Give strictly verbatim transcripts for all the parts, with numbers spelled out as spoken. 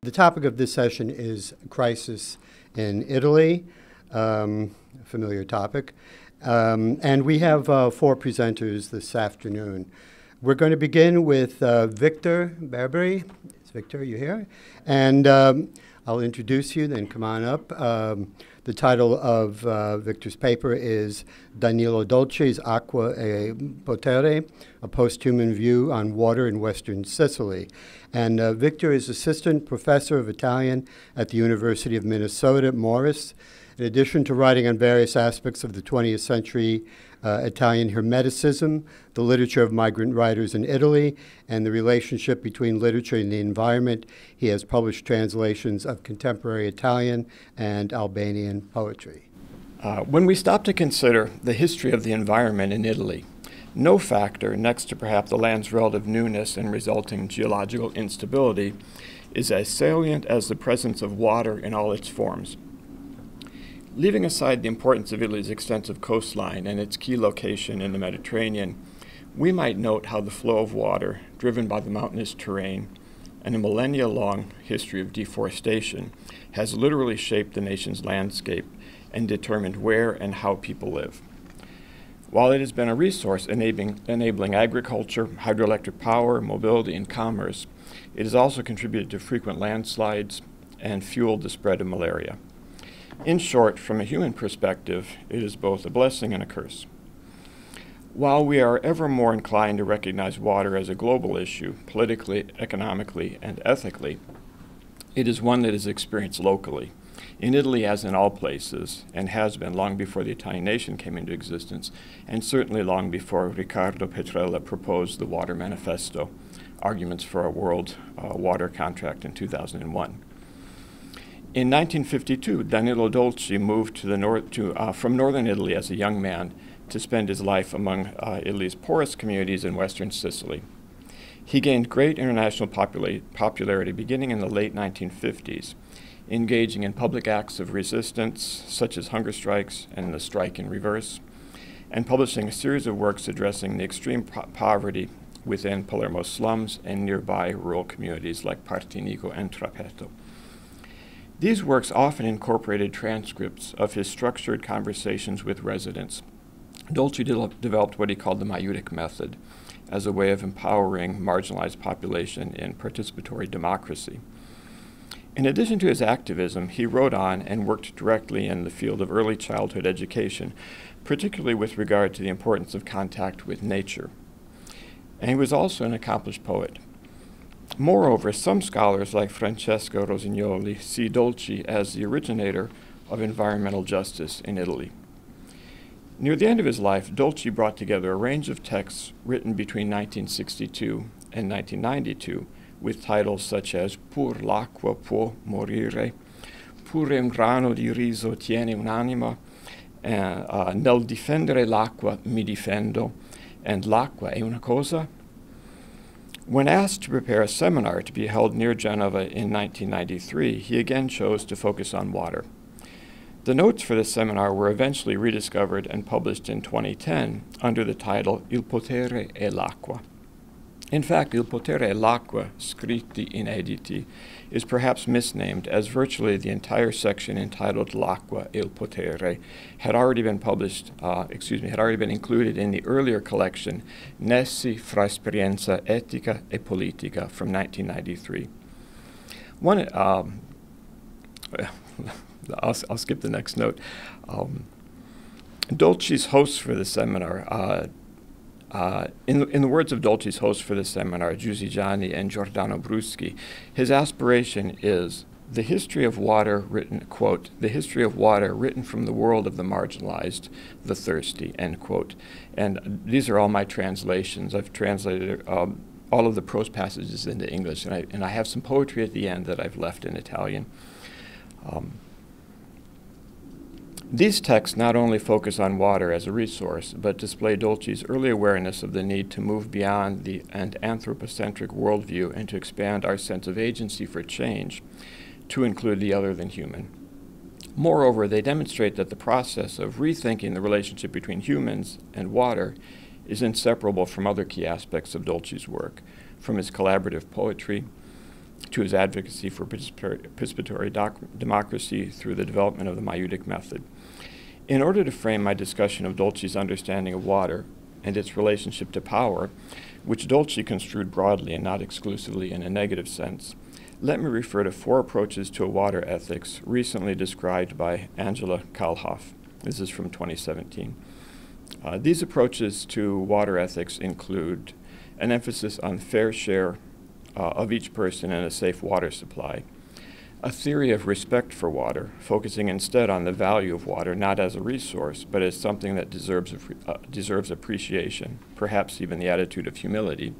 The topic of this session is crisis in Italy, um, a familiar topic. Um, and we have uh, four presenters this afternoon. We're going to begin with uh, VIKTOR BERBERI. Is VIKTOR, are you here? And um, I'll introduce you, then come on up. Um, the title of uh, VIKTOR's paper is Danilo Dolci's Acqua e Potere, a Posthuman view on water in Western Sicily. And uh, VIKTOR is assistant professor of Italian at the University of Minnesota, Morris. In addition to writing on various aspects of the twentieth century uh, Italian Hermeticism, the literature of migrant writers in Italy, and the relationship between literature and the environment, he has published translations of contemporary Italian and Albanian poetry. Uh, when we stop to consider the history of the environment in Italy, no factor, next to perhaps the land's relative newness and resulting geological instability, is as salient as the presence of water in all its forms. Leaving aside the importance of Italy's extensive coastline and its key location in the Mediterranean, we might note how the flow of water, driven by the mountainous terrain and a millennia-long history of deforestation, has literally shaped the nation's landscape and determined where and how people live. While it has been a resource enabling, enabling agriculture, hydroelectric power, mobility, and commerce, it has also contributed to frequent landslides and fueled the spread of malaria. In short, from a human perspective, it is both a blessing and a curse. While we are ever more inclined to recognize water as a global issue, politically, economically, and ethically, it is one that is experienced locally, in Italy as in all places, and has been long before the Italian nation came into existence, and certainly long before Riccardo Petrella proposed the Water Manifesto, Arguments for a World uh, Water Contract in two thousand one. In nineteen fifty-two, Danilo Dolci moved to the north, to, uh, from northern Italy as a young man to spend his life among uh, Italy's poorest communities in western Sicily. He gained great international popula popularity beginning in the late nineteen fifties, engaging in public acts of resistance, such as hunger strikes and the strike in reverse, and publishing a series of works addressing the extreme po poverty within Palermo's slums and nearby rural communities like Partinico and Trapeto. These works often incorporated transcripts of his structured conversations with residents. Dolci de developed what he called the maieutic method as a way of empowering marginalized population in participatory democracy. In addition to his activism, he wrote on and worked directly in the field of early childhood education, particularly with regard to the importance of contact with nature. And he was also an accomplished poet. Moreover, some scholars like Francesco Rosignoli see Dolci as the originator of environmental justice in Italy. Near the end of his life, Dolci brought together a range of texts written between nineteen sixty-two and nineteen ninety-two with titles such as Pur l'acqua può morire, Pure un grano di riso tiene un'anima, uh, uh, Nel difendere l'acqua mi difendo, and L'acqua è una cosa. When asked to prepare a seminar to be held near Genova in nineteen ninety-three, he again chose to focus on water. The notes for this seminar were eventually rediscovered and published in twenty ten under the title Il potere e l'acqua. In fact, Il potere e l'acqua, scritti inediti, is perhaps misnamed, as virtually the entire section entitled L'acqua e il potere had already been published, uh, excuse me, had already been included in the earlier collection Nessi fra esperienza etica e politica from nineteen ninety-three. One, um, I'll, I'll skip the next note. Um, Dolci's hosts for the seminar, uh, Uh, in, the, in the words of Dolci's hosts for this seminar, Giusy Gianni and Giordano Bruschi, his aspiration is the history of water written, quote, the history of water written from the world of the marginalized, the thirsty, end quote. And these are all my translations. I've translated um, all of the prose passages into English, and I, and I have some poetry at the end that I've left in Italian. Um, These texts not only focus on water as a resource, but display Dolci's early awareness of the need to move beyond the and anthropocentric worldview and to expand our sense of agency for change to include the other than human. Moreover, they demonstrate that the process of rethinking the relationship between humans and water is inseparable from other key aspects of Dolci's work, from his collaborative poetry to his advocacy for participatory democracy through the development of the Maieutic method. In order to frame my discussion of Dolci's understanding of water and its relationship to power, which Dolci construed broadly and not exclusively in a negative sense, let me refer to four approaches to a water ethics recently described by Angela Kalhoff. This is from twenty seventeen. Uh, these approaches to water ethics include an emphasis on fair share uh, of each person in a safe water supply, a theory of respect for water, focusing instead on the value of water not as a resource, but as something that deserves, uh, deserves appreciation, perhaps even the attitude of humility,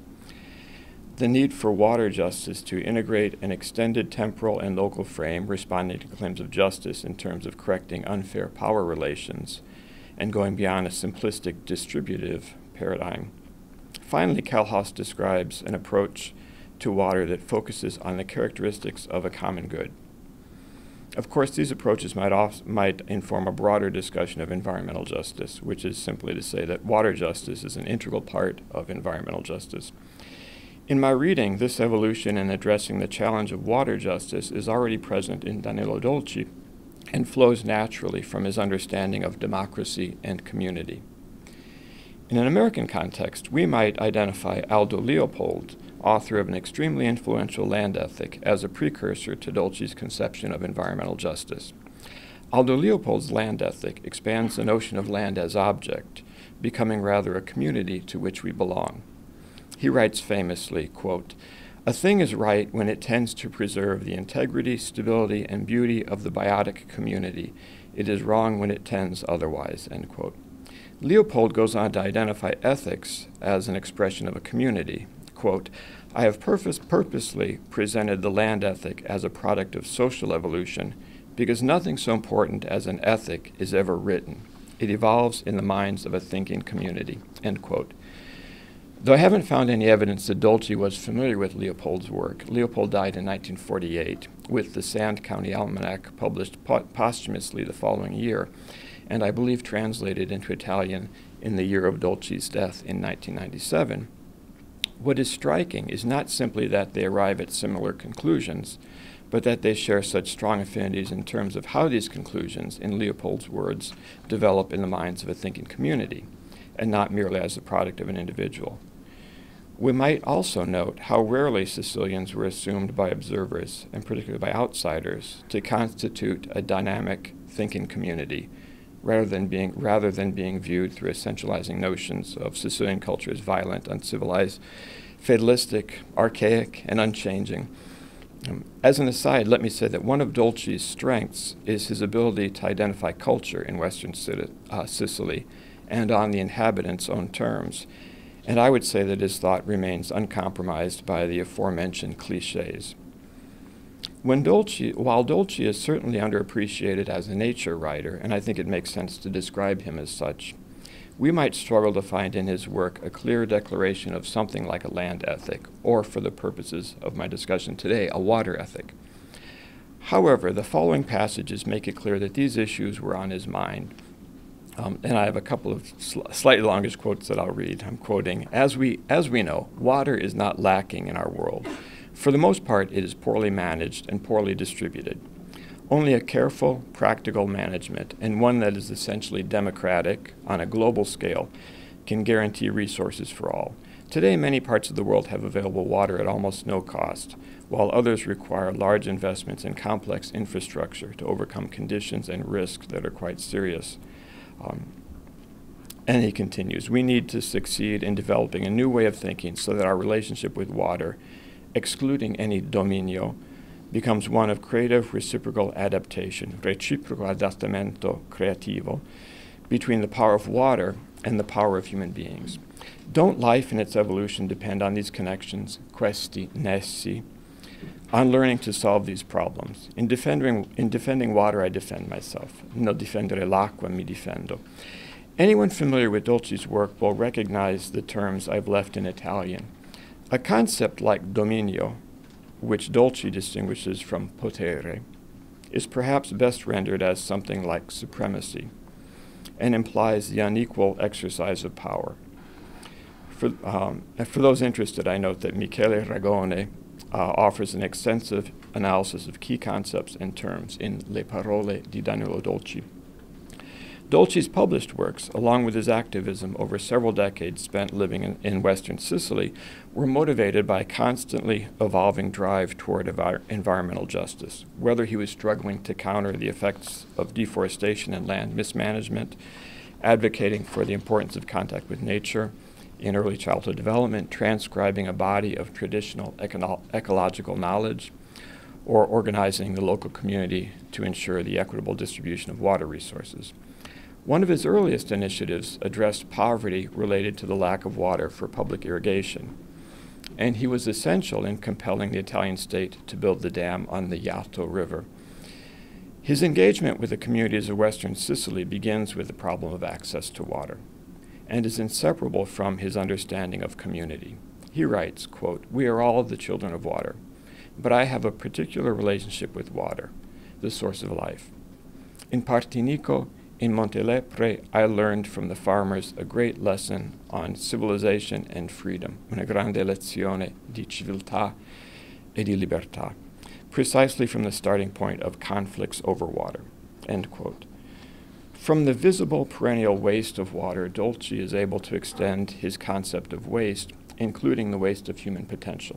the need for water justice to integrate an extended temporal and local frame responding to claims of justice in terms of correcting unfair power relations and going beyond a simplistic distributive paradigm. Finally, Kalhoff describes an approach to water that focuses on the characteristics of a common good. Of course, these approaches might, off, might inform a broader discussion of environmental justice, which is simply to say that water justice is an integral part of environmental justice. In my reading, this evolution in addressing the challenge of water justice is already present in Danilo Dolci and flows naturally from his understanding of democracy and community. In an American context, we might identify Aldo Leopold, author of an extremely influential land ethic, as a precursor to Dolci's conception of environmental justice. Aldo Leopold's land ethic expands the notion of land as object, becoming rather a community to which we belong. He writes famously, quote, "A thing is right when it tends to preserve the integrity, stability, and beauty of the biotic community. It is wrong when it tends otherwise," end quote. Leopold goes on to identify ethics as an expression of a community. Quote, "I have purpose, purposely presented the land ethic as a product of social evolution because nothing so important as an ethic is ever written. It evolves in the minds of a thinking community," end quote. Though I haven't found any evidence that Dolci was familiar with Leopold's work, Leopold died in nineteen forty-eight, with the Sand County Almanac published po posthumously the following year, and I believe translated into Italian in the year of Dolci's death in nineteen ninety-seven. What is striking is not simply that they arrive at similar conclusions, but that they share such strong affinities in terms of how these conclusions, in Leopold's words, develop in the minds of a thinking community, and not merely as the product of an individual. We might also note how rarely Sicilians were assumed by observers, and particularly by outsiders, to constitute a dynamic thinking community, rather than being, rather than being viewed through essentializing notions of Sicilian culture as violent, uncivilized, fatalistic, archaic, and unchanging. Um, as an aside, let me say that one of Dolci's strengths is his ability to identify culture in Western uh, Sicily and on the inhabitants' own terms. And I would say that his thought remains uncompromised by the aforementioned cliches. When Dolci, while Dolci is certainly underappreciated as a nature writer, and I think it makes sense to describe him as such, we might struggle to find in his work a clear declaration of something like a land ethic, or for the purposes of my discussion today, a water ethic. However, the following passages make it clear that these issues were on his mind. Um, and I have a couple of sl slightly longish quotes that I'll read. I'm quoting, as we, as we know, water is not lacking in our world. For the most part, it is poorly managed and poorly distributed. Only a careful, practical management, and one that is essentially democratic on a global scale, can guarantee resources for all. Today, many parts of the world have available water at almost no cost, while others require large investments in complex infrastructure to overcome conditions and risks that are quite serious. Um, and he continues, we need to succeed in developing a new way of thinking so that our relationship with water, excluding any dominio, becomes one of creative reciprocal adaptation, reciproco adattamento creativo, between the power of water and the power of human beings. Don't life and its evolution depend on these connections, questi nessi, on learning to solve these problems? In defending, in defending water, I defend myself. Nel difendere l'acqua mi difendo. Anyone familiar with Dolci's work will recognize the terms I've left in Italian. A concept like dominio, which Dolci distinguishes from potere, is perhaps best rendered as something like supremacy, and implies the unequal exercise of power. For, um, for those interested, I note that Michele Ragone, uh, offers an extensive analysis of key concepts and terms in Le Parole di Danilo Dolci. Dolci's published works, along with his activism over several decades spent living in, in Western Sicily, were motivated by a constantly evolving drive toward envir environmental justice, whether he was struggling to counter the effects of deforestation and land mismanagement, advocating for the importance of contact with nature in early childhood development, transcribing a body of traditional eco ecological knowledge, or organizing the local community to ensure the equitable distribution of water resources. One of his earliest initiatives addressed poverty related to the lack of water for public irrigation, and he was essential in compelling the Italian state to build the dam on the Iato River. His engagement with the communities of Western Sicily begins with the problem of access to water, and is inseparable from his understanding of community. He writes, quote, "We are all the children of water, but I have a particular relationship with water, the source of life. In Partinico, in Montelepre, I learned from the farmers a great lesson on civilization and freedom, una grande lezione di civiltà e di libertà, precisely from the starting point of conflicts over water," end quote. From the visible perennial waste of water, Dolci is able to extend his concept of waste, including the waste of human potential.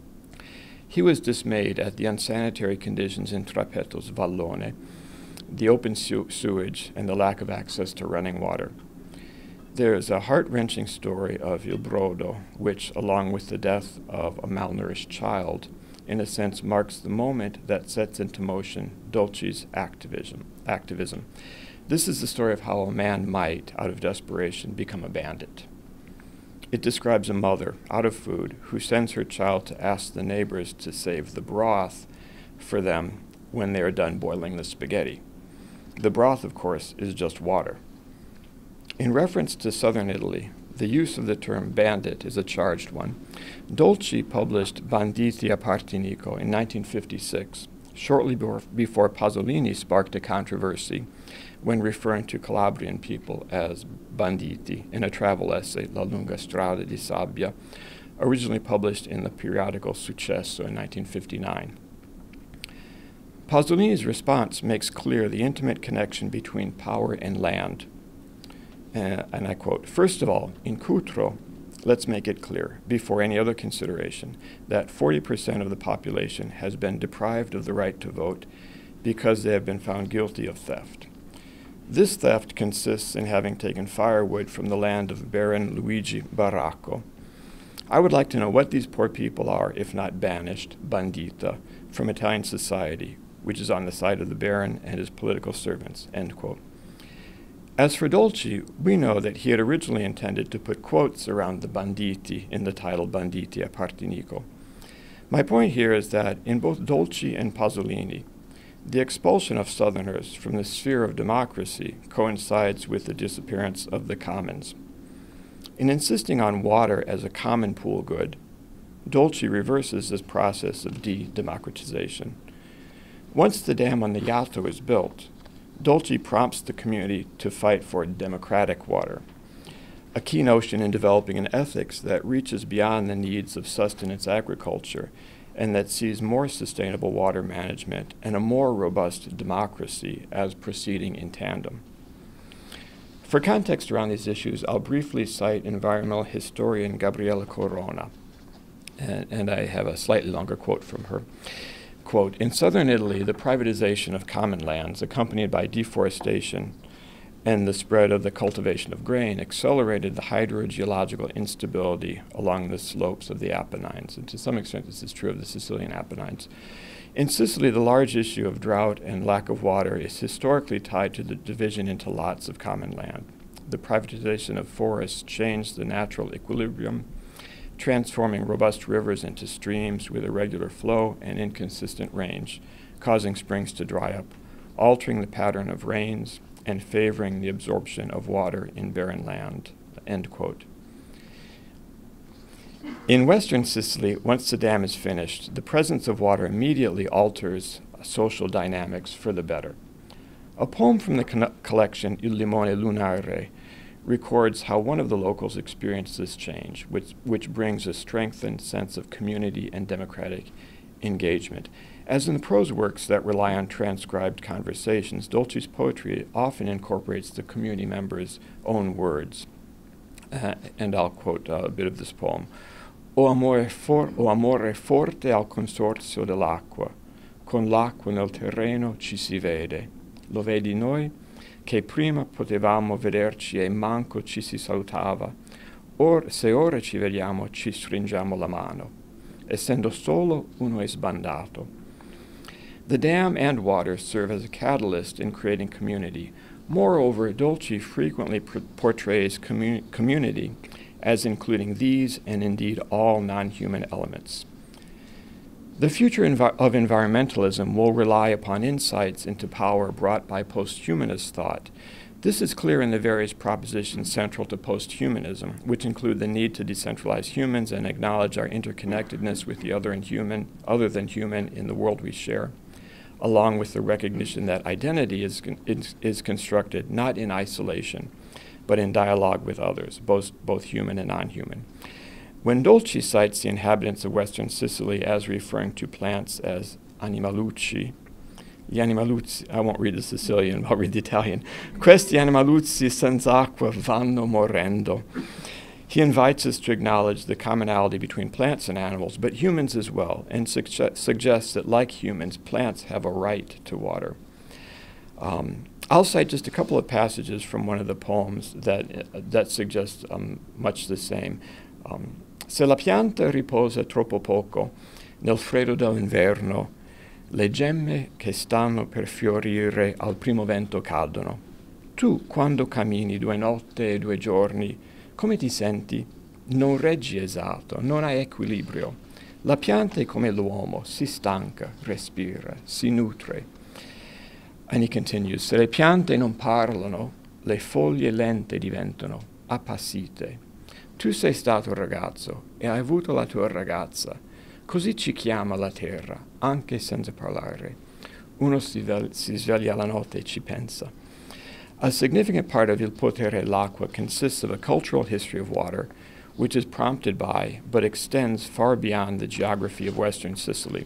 He was dismayed at the unsanitary conditions in Trapeto's Vallone, the open su sewage, and the lack of access to running water. There is a heart-wrenching story of Il Brodo, which, along with the death of a malnourished child, in a sense marks the moment that sets into motion Dolci's activism. activism. This is the story of how a man might, out of desperation, become a bandit. It describes a mother, out of food, who sends her child to ask the neighbors to save the broth for them when they are done boiling the spaghetti. The broth, of course, is just water. In reference to southern Italy, the use of the term bandit is a charged one. Dolci published Banditi a Partinico in nineteen fifty-six, shortly before, before Pasolini sparked a controversy when referring to Calabrian people as banditi in a travel essay, La lunga strada di sabbia, originally published in the periodical Successo in nineteen fifty-nine. Pasolini's response makes clear the intimate connection between power and land. Uh, and I quote, "First of all, in Cutro, let's make it clear, before any other consideration, that forty percent of the population has been deprived of the right to vote because they have been found guilty of theft. This theft consists in having taken firewood from the land of Baron Luigi Baracco. I would like to know what these poor people are, if not banished, bandita, from Italian society, which is on the side of the Baron and his political servants," end quote. As for Dolci, we know that he had originally intended to put quotes around the banditi in the title Banditi a Partinico. My point here is that in both Dolci and Pasolini, the expulsion of Southerners from the sphere of democracy coincides with the disappearance of the commons. In insisting on water as a common pool good, Dolci reverses this process of de-democratization. Once the dam on the Iato is built, Dolci prompts the community to fight for democratic water, a key notion in developing an ethics that reaches beyond the needs of sustenance agriculture and that sees more sustainable water management and a more robust democracy as proceeding in tandem. For context around these issues, I'll briefly cite environmental historian Gabriella Corona, and, and I have a slightly longer quote from her. Quote, "In southern Italy, the privatization of common lands, accompanied by deforestation and the spread of the cultivation of grain, accelerated the hydrogeological instability along the slopes of the Apennines." And to some extent, this is true of the Sicilian Apennines. In Sicily, the large issue of drought and lack of water is historically tied to the division into lots of common land. The privatization of forests changed the natural equilibrium, transforming robust rivers into streams with irregular flow and inconsistent range, causing springs to dry up, altering the pattern of rains, and favoring the absorption of water in barren land, end quote. In western Sicily, once the dam is finished, the presence of water immediately alters social dynamics for the better. A poem from the collection Il Limone Lunare records how one of the locals experienced this change, which, which brings a strengthened sense of community and democratic engagement. As in the prose works that rely on transcribed conversations, Dolci's poetry often incorporates the community members' own words. Uh, and I'll quote uh, a bit of this poem. O amore, for, o amore forte al consorzio dell'acqua, con l'acqua nel terreno ci si vede. Lo vedi noi? Che prima potevamo vederci e manco ci si salutava. Or, se ora ci vediamo, ci stringiamo la mano. Essendo solo, uno è sbandato. The dam and water serve as a catalyst in creating community. Moreover, Dolci frequently pr- portrays commu- community as including these and indeed all non-human elements. The future envi- of environmentalism will rely upon insights into power brought by posthumanist thought. This is clear in the various propositions central to posthumanism, which include the need to decentralize humans and acknowledge our interconnectedness with the other, and human, other than human in the world we share, along with the recognition that identity is, con- is, is constructed not in isolation, but in dialogue with others, both, both human and non-human. When Dolci cites the inhabitants of western Sicily as referring to plants as animalucci, gli animalucci, I won't read the Sicilian, I'll read the Italian, questi animalucci senza acqua vanno morendo. He invites us to acknowledge the commonality between plants and animals, but humans as well, and suge- suggests that like humans, plants have a right to water. Um, I'll cite just a couple of passages from one of the poems that, uh, that suggest um, much the same. Um, Se la pianta riposa troppo poco nel freddo dell'inverno, le gemme che stanno per fiorire al primo vento cadono. Tu, quando cammini due notte e due giorni, come ti senti? Non reggi esatto, non hai equilibrio. La pianta è come l'uomo, si stanca, respira, si nutre. And he continues, se le piante non parlano, le foglie lente diventano, appassite. Tu sei stato ragazzo e hai avuto la tua ragazza. Così ci chiama la terra, anche senza parlare. Uno si, vel- si sveglia la notte e ci pensa. A significant part of Il Potere l'Acqua consists of a cultural history of water, which is prompted by, but extends far beyond the geography of western Sicily.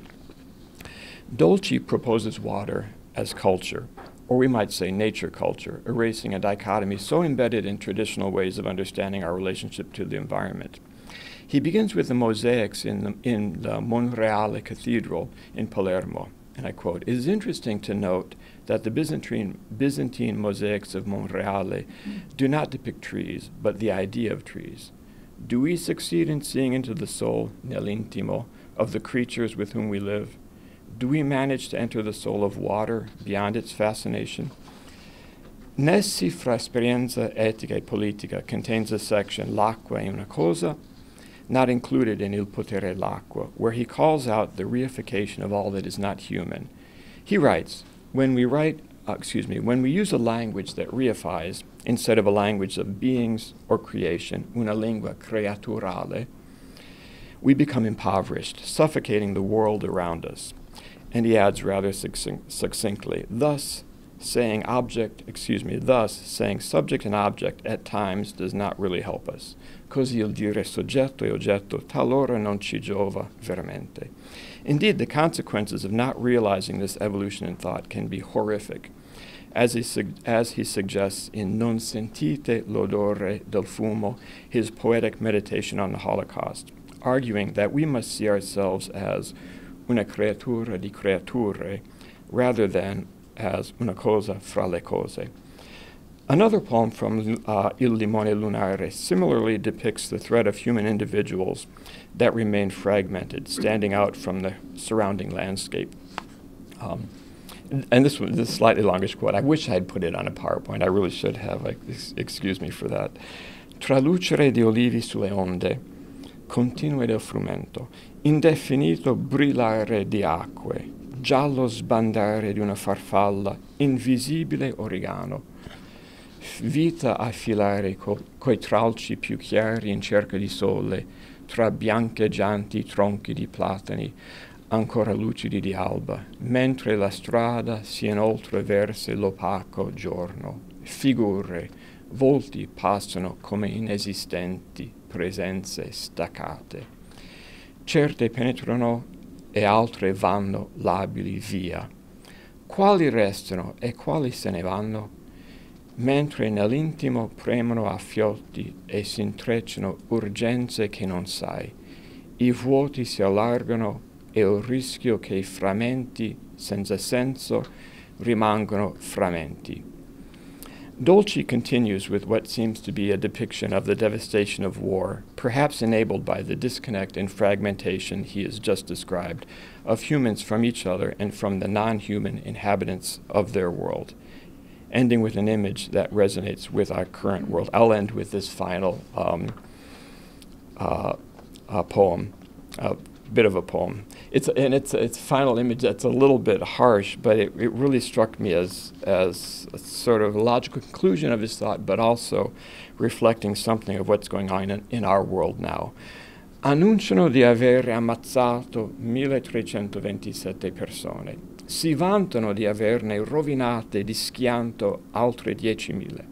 Dolci proposes water as culture, or we might say nature culture, erasing a dichotomy so embedded in traditional ways of understanding our relationship to the environment. He begins with the mosaics in the, in the Monreale Cathedral in Palermo, and I quote, "It is interesting to note that the Byzantine, Byzantine mosaics of Monreale do not depict trees, but the idea of trees. Do we succeed in seeing into the soul, nell'intimo, of the creatures with whom we live? Do we manage to enter the soul of water beyond its fascination?" Nessi fra esperienza etica e politica contains a section, L'acqua è una cosa, not included in Il Potere l'Acqua, where he calls out the reification of all that is not human. He writes, when we write, uh, excuse me, when we use a language that reifies instead of a language of beings or creation, una lingua creaturale, we become impoverished, suffocating the world around us. And he adds rather succinct, succinctly, thus saying object, excuse me, thus saying subject and object at times does not really help us. Così il dire soggetto e oggetto talora non ci giova veramente. Indeed, the consequences of not realizing this evolution in thought can be horrific, as he, sug- as he suggests in Non sentite l'odore del fumo, his poetic meditation on the Holocaust, arguing that we must see ourselves as una creatura di creature, rather than as una cosa fra le cose. Another poem from uh, Il Limone Lunare similarly depicts the threat of human individuals that remain fragmented, standing out from the surrounding landscape. Um, and, and this one, this slightly longish quote, I wish I had put it on a PowerPoint. I really should have. Like, excuse me for that. Tra lucere di olivi sulle onde, continue del frumento, indefinito brillare di acque, giallo sbandare di una farfalla, invisibile origano, vita a filare co- coi tralci più chiari in cerca di sole, tra biancheggianti tronchi di platani, ancora lucidi di alba, mentre la strada si inoltre verso l'opaco giorno, figure, volti passano come inesistenti presenze staccate. Certe penetrano e altre vanno labili via. Quali restano e quali se ne vanno? Mentre nell'intimo premono a fiotti e si intrecciano urgenze che non sai. I vuoti si allargano e il rischio che i frammenti senza senso rimangono frammenti. Dolci continues with what seems to be a depiction of the devastation of war, perhaps enabled by the disconnect and fragmentation he has just described of humans from each other and from the non-human inhabitants of their world, ending with an image that resonates with our current world. I'll end with this final um, uh, uh, poem, a bit of a poem. It's, and it's, it's a final image that's a little bit harsh, but it, it really struck me as, as a sort of logical conclusion of his thought, but also reflecting something of what's going on in, in our world now. Annunciano di avere ammazzato milletrecentoventisette persone. Si vantano di averne rovinate di schianto altre diecimila.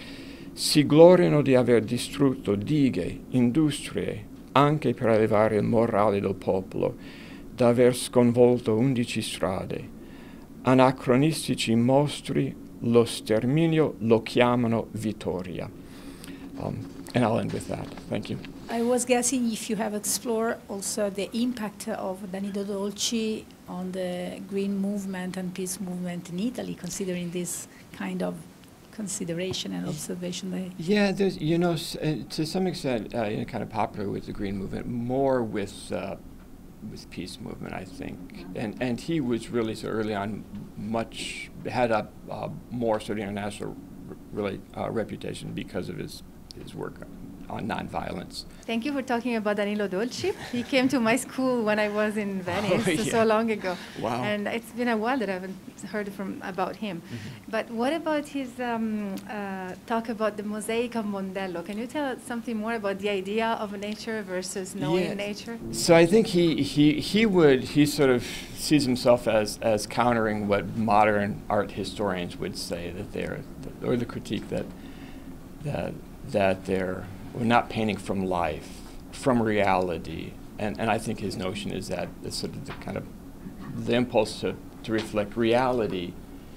Si gloriano di aver distrutto dighe, industrie, anche per elevare il morale del popolo, d'aver sconvolto undici strade. Anacronistici mostri, lo sterminio lo chiamano vittoria. Um, and I'll end with that. Thank you. I was guessing if you have explored also the impact of Danilo Dolci on the green movement and peace movement in Italy, considering this kind of consideration and observation there. Yeah, there's, you know, s uh, to some extent, uh, you know, kind of popular with the green movement, more with uh, with peace movement, I think. Yeah. And and he was really so early on, much had a uh, more sort of international r really uh, reputation because of his his work on nonviolence. Thank you for talking about Danilo Dolci. He came to my school when I was in Venice, oh, yeah. so long ago. Wow. And it's been a while that I haven't heard from about him. Mm-hmm. But what about his um, uh, talk about the mosaic of Mondello? Can you tell us something more about the idea of nature versus knowing yeah. nature? So I think he, he, he would, he sort of sees himself as, as countering what modern art historians would say, that they're, or the critique that, that, that they're we're not painting from life, from reality, and, and I think his notion is that it's sort of the kind of the impulse to, to reflect reality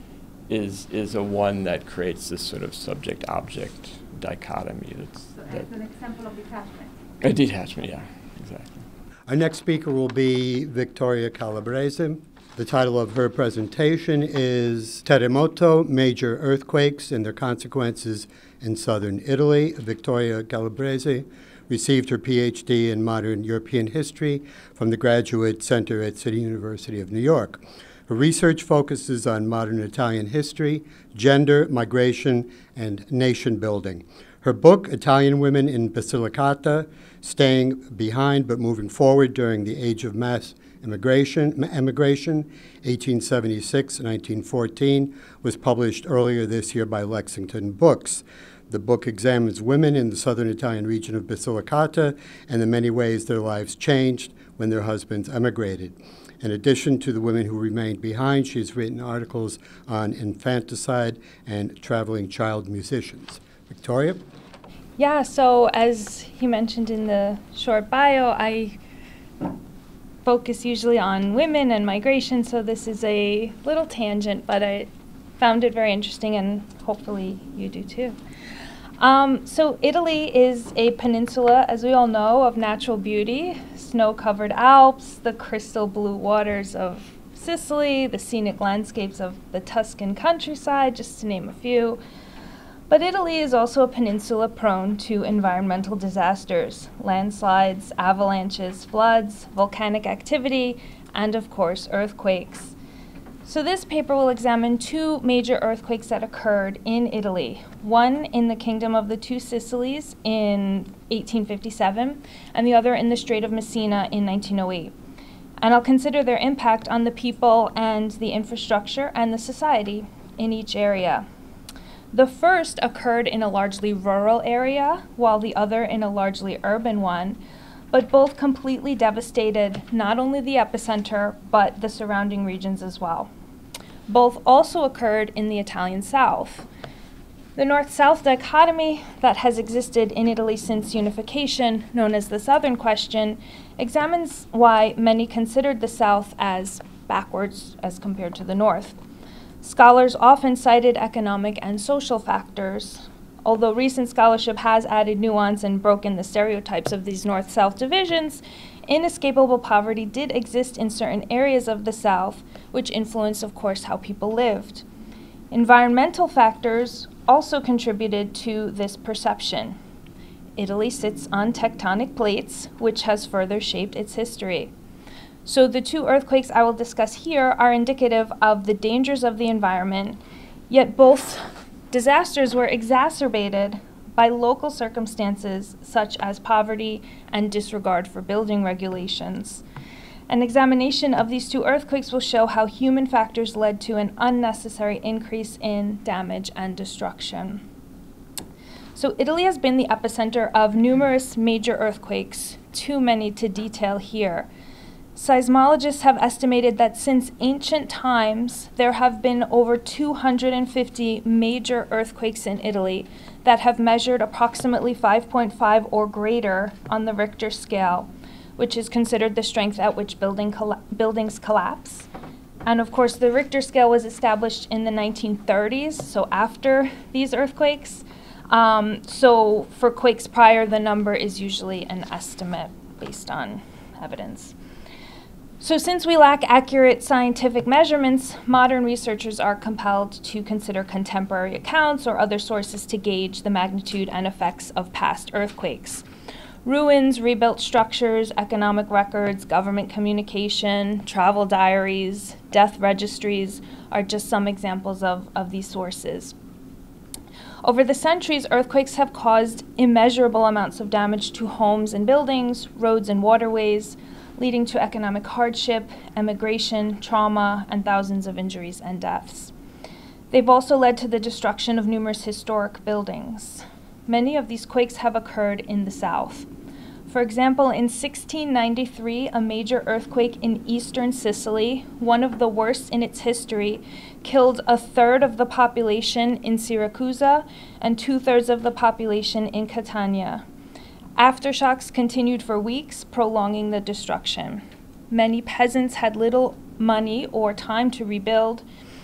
is is a one that creates this sort of subject-object dichotomy. That's, so that as an example of detachment. A detachment, yeah, exactly. Our next speaker will be Victoria Calabrese. The title of her presentation is Terremoto, Major Earthquakes and Their Consequences in Southern Italy. Victoria Calabrese received her P H D in Modern European History from the Graduate Center at City University of New York. Her research focuses on modern Italian history, gender, migration, and nation building. Her book, Italian Women in Basilicata, Staying Behind but Moving Forward During the Age of Mass Immigration, Emigration, eighteen seventy-six to nineteen fourteen, was published earlier this year by Lexington Books. The book examines women in the southern Italian region of Basilicata and the many ways their lives changed when their husbands emigrated. In addition to the women who remained behind, she has written articles on infanticide and traveling child musicians. Victoria? Yeah, so as he mentioned in the short bio, I focus usually on women and migration, so this is a little tangent, but I found it very interesting, and hopefully you do too. Um, so Italy is a peninsula, as we all know, of natural beauty, snow-covered Alps, the crystal blue waters of Sicily, the scenic landscapes of the Tuscan countryside, just to name a few. But Italy is also a peninsula prone to environmental disasters, landslides, avalanches, floods, volcanic activity, and of course, earthquakes. So this paper will examine two major earthquakes that occurred in Italy, one in the Kingdom of the Two Sicilies in eighteen fifty-seven, and the other in the Strait of Messina in nineteen oh eight. And I'll consider their impact on the people and the infrastructure and the society in each area. The first occurred in a largely rural area, while the other in a largely urban one, but both completely devastated not only the epicenter, but the surrounding regions as well. Both also occurred in the Italian south. The North-South dichotomy that has existed in Italy since unification, known as the Southern Question, examines why many considered the South as backwards as compared to the North. Scholars often cited economic and social factors, although recent scholarship has added nuance and broken the stereotypes of these North-South divisions. Inescapable poverty did exist in certain areas of the South, which influenced, of course, how people lived. Environmental factors also contributed to this perception. Italy sits on tectonic plates, which has further shaped its history. So the two earthquakes I will discuss here are indicative of the dangers of the environment, yet both disasters were exacerbated by local circumstances such as poverty and disregard for building regulations. An examination of these two earthquakes will show how human factors led to an unnecessary increase in damage and destruction. So Italy has been the epicenter of numerous major earthquakes, too many to detail here. Seismologists have estimated that since ancient times, there have been over two hundred fifty major earthquakes in Italy that have measured approximately five point five or greater on the Richter scale, which is considered the strength at which building colla- buildings collapse. And of course, the Richter scale was established in the nineteen thirties, so after these earthquakes. Um, so for quakes prior, the number is usually an estimate based on evidence. So since we lack accurate scientific measurements, modern researchers are compelled to consider contemporary accounts or other sources to gauge the magnitude and effects of past earthquakes. Ruins, rebuilt structures, economic records, government communication, travel diaries, death registries are just some examples of, of these sources. Over the centuries, earthquakes have caused immeasurable amounts of damage to homes and buildings, roads and waterways, leading to economic hardship, emigration, trauma, and thousands of injuries and deaths. They've also led to the destruction of numerous historic buildings. Many of these quakes have occurred in the South. For example, in sixteen ninety-three, a major earthquake in eastern Sicily, one of the worst in its history, killed a third of the population in Syracuse and two-thirds of the population in Catania. Aftershocks continued for weeks, prolonging the destruction. Many peasants had little money or time to rebuild,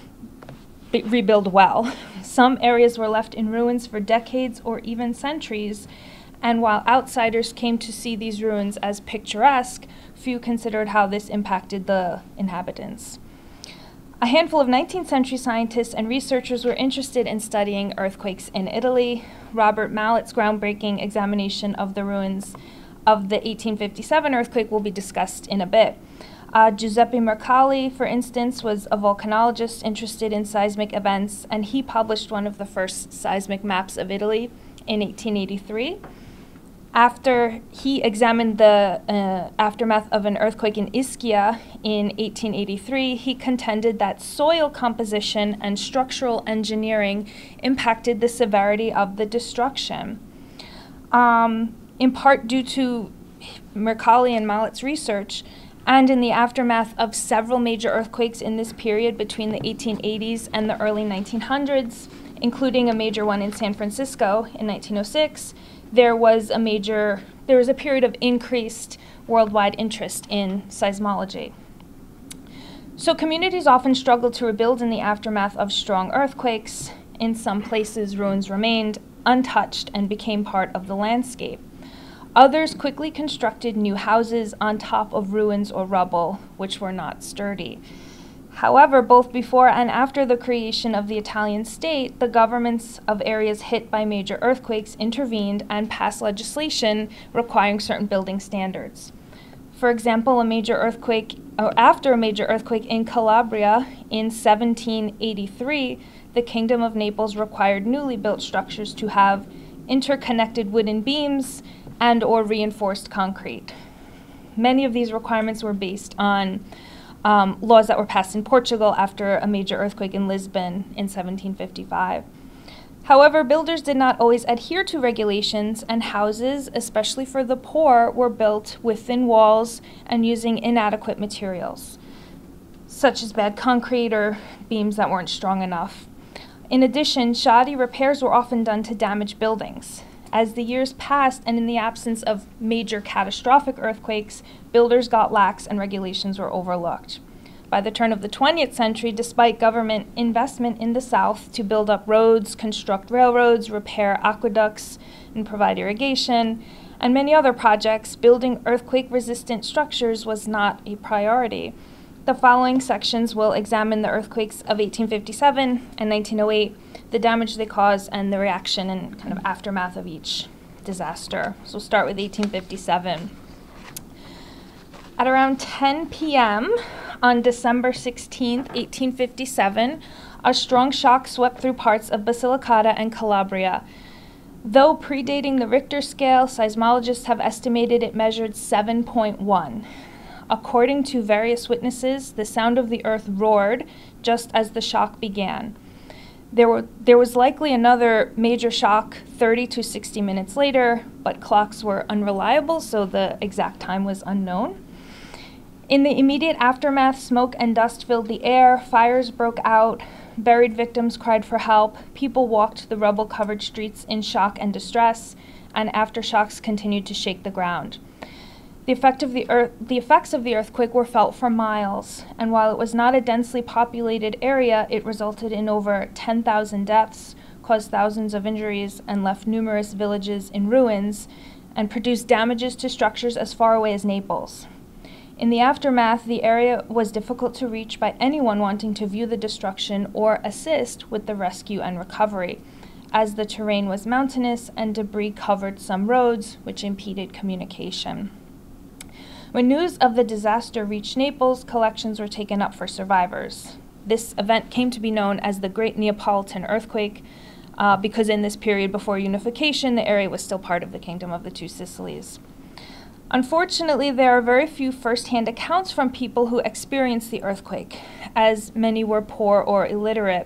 rebuild well. Some areas were left in ruins for decades or even centuries, and while outsiders came to see these ruins as picturesque, few considered how this impacted the inhabitants. A handful of nineteenth century scientists and researchers were interested in studying earthquakes in Italy. Robert Mallett's groundbreaking examination of the ruins of the eighteen fifty-seven earthquake will be discussed in a bit. Uh, Giuseppe Mercalli, for instance, was a volcanologist interested in seismic events, and he published one of the first seismic maps of Italy in eighteen eighty-three. After he examined the uh, aftermath of an earthquake in Ischia in eighteen eighty-three, he contended that soil composition and structural engineering impacted the severity of the destruction. Um, in part due to Mercalli and Mallett's research, and in the aftermath of several major earthquakes in this period between the eighteen eighties and the early nineteen hundreds, including a major one in San Francisco in nineteen oh six, there was a major, there was a period of increased worldwide interest in seismology. So communities often struggled to rebuild in the aftermath of strong earthquakes. In some places, ruins remained untouched and became part of the landscape. Others quickly constructed new houses on top of ruins or rubble, which were not sturdy. However, both before and after the creation of the Italian state, the governments of areas hit by major earthquakes intervened and passed legislation requiring certain building standards. For example, a major earthquake, or after a major earthquake in Calabria in seventeen eighty-three, the Kingdom of Naples required newly built structures to have interconnected wooden beams and or reinforced concrete. Many of these requirements were based on Um, laws that were passed in Portugal after a major earthquake in Lisbon in seventeen fifty-five. However, builders did not always adhere to regulations, and houses, especially for the poor, were built with thin walls and using inadequate materials, such as bad concrete or beams that weren't strong enough. In addition, shoddy repairs were often done to damaged buildings. As the years passed and in the absence of major catastrophic earthquakes, builders got lax and regulations were overlooked. By the turn of the twentieth century, despite government investment in the South to build up roads, construct railroads, repair aqueducts, and provide irrigation, and many other projects, building earthquake-resistant structures was not a priority. The following sections will examine the earthquakes of eighteen fifty-seven and nineteen oh eight, the damage they caused, and the reaction and kind of aftermath of each disaster. So we'll start with eighteen fifty-seven. At around ten p m on December sixteenth, eighteen fifty-seven, a strong shock swept through parts of Basilicata and Calabria. Though predating the Richter scale, seismologists have estimated it measured seven point one. According to various witnesses, the sound of the earth roared just as the shock began. There, were, there was likely another major shock thirty to sixty minutes later, but clocks were unreliable, so the exact time was unknown. In the immediate aftermath, smoke and dust filled the air, fires broke out, buried victims cried for help, people walked the rubble-covered streets in shock and distress, and aftershocks continued to shake the ground. The, effect of the, earth, the effects of the earthquake were felt for miles, and while it was not a densely populated area, it resulted in over ten thousand deaths, caused thousands of injuries, and left numerous villages in ruins, and produced damages to structures as far away as Naples. In the aftermath, the area was difficult to reach by anyone wanting to view the destruction or assist with the rescue and recovery, as the terrain was mountainous and debris covered some roads, which impeded communication. When news of the disaster reached Naples, collections were taken up for survivors. This event came to be known as the Great Neapolitan Earthquake, uh, because in this period before unification, the area was still part of the Kingdom of the Two Sicilies. Unfortunately, there are very few first-hand accounts from people who experienced the earthquake, as many were poor or illiterate.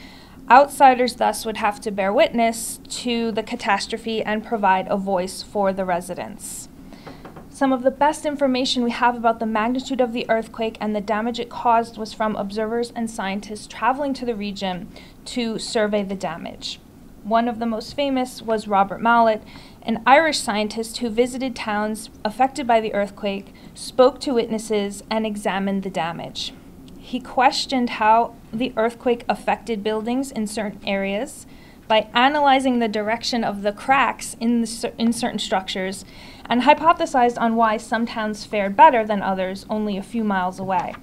Outsiders thus would have to bear witness to the catastrophe and provide a voice for the residents. Some of the best information we have about the magnitude of the earthquake and the damage it caused was from observers and scientists traveling to the region to survey the damage. One of the most famous was Robert Mallet, an Irish scientist who visited towns affected by the earthquake, spoke to witnesses, and examined the damage. He questioned how the earthquake affected buildings in certain areas by analyzing the direction of the cracks in, the, in certain structures, and hypothesized on why some towns fared better than others only a few miles away.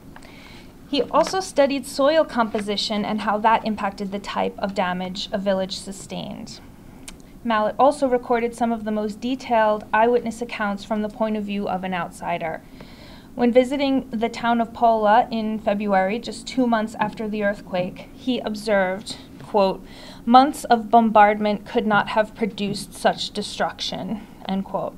He also studied soil composition and how that impacted the type of damage a village sustained. Mallet also recorded some of the most detailed eyewitness accounts from the point of view of an outsider. When visiting the town of Pola in February, just two months after the earthquake, he observed, quote, "Months of bombardment could not have produced such destruction," end quote.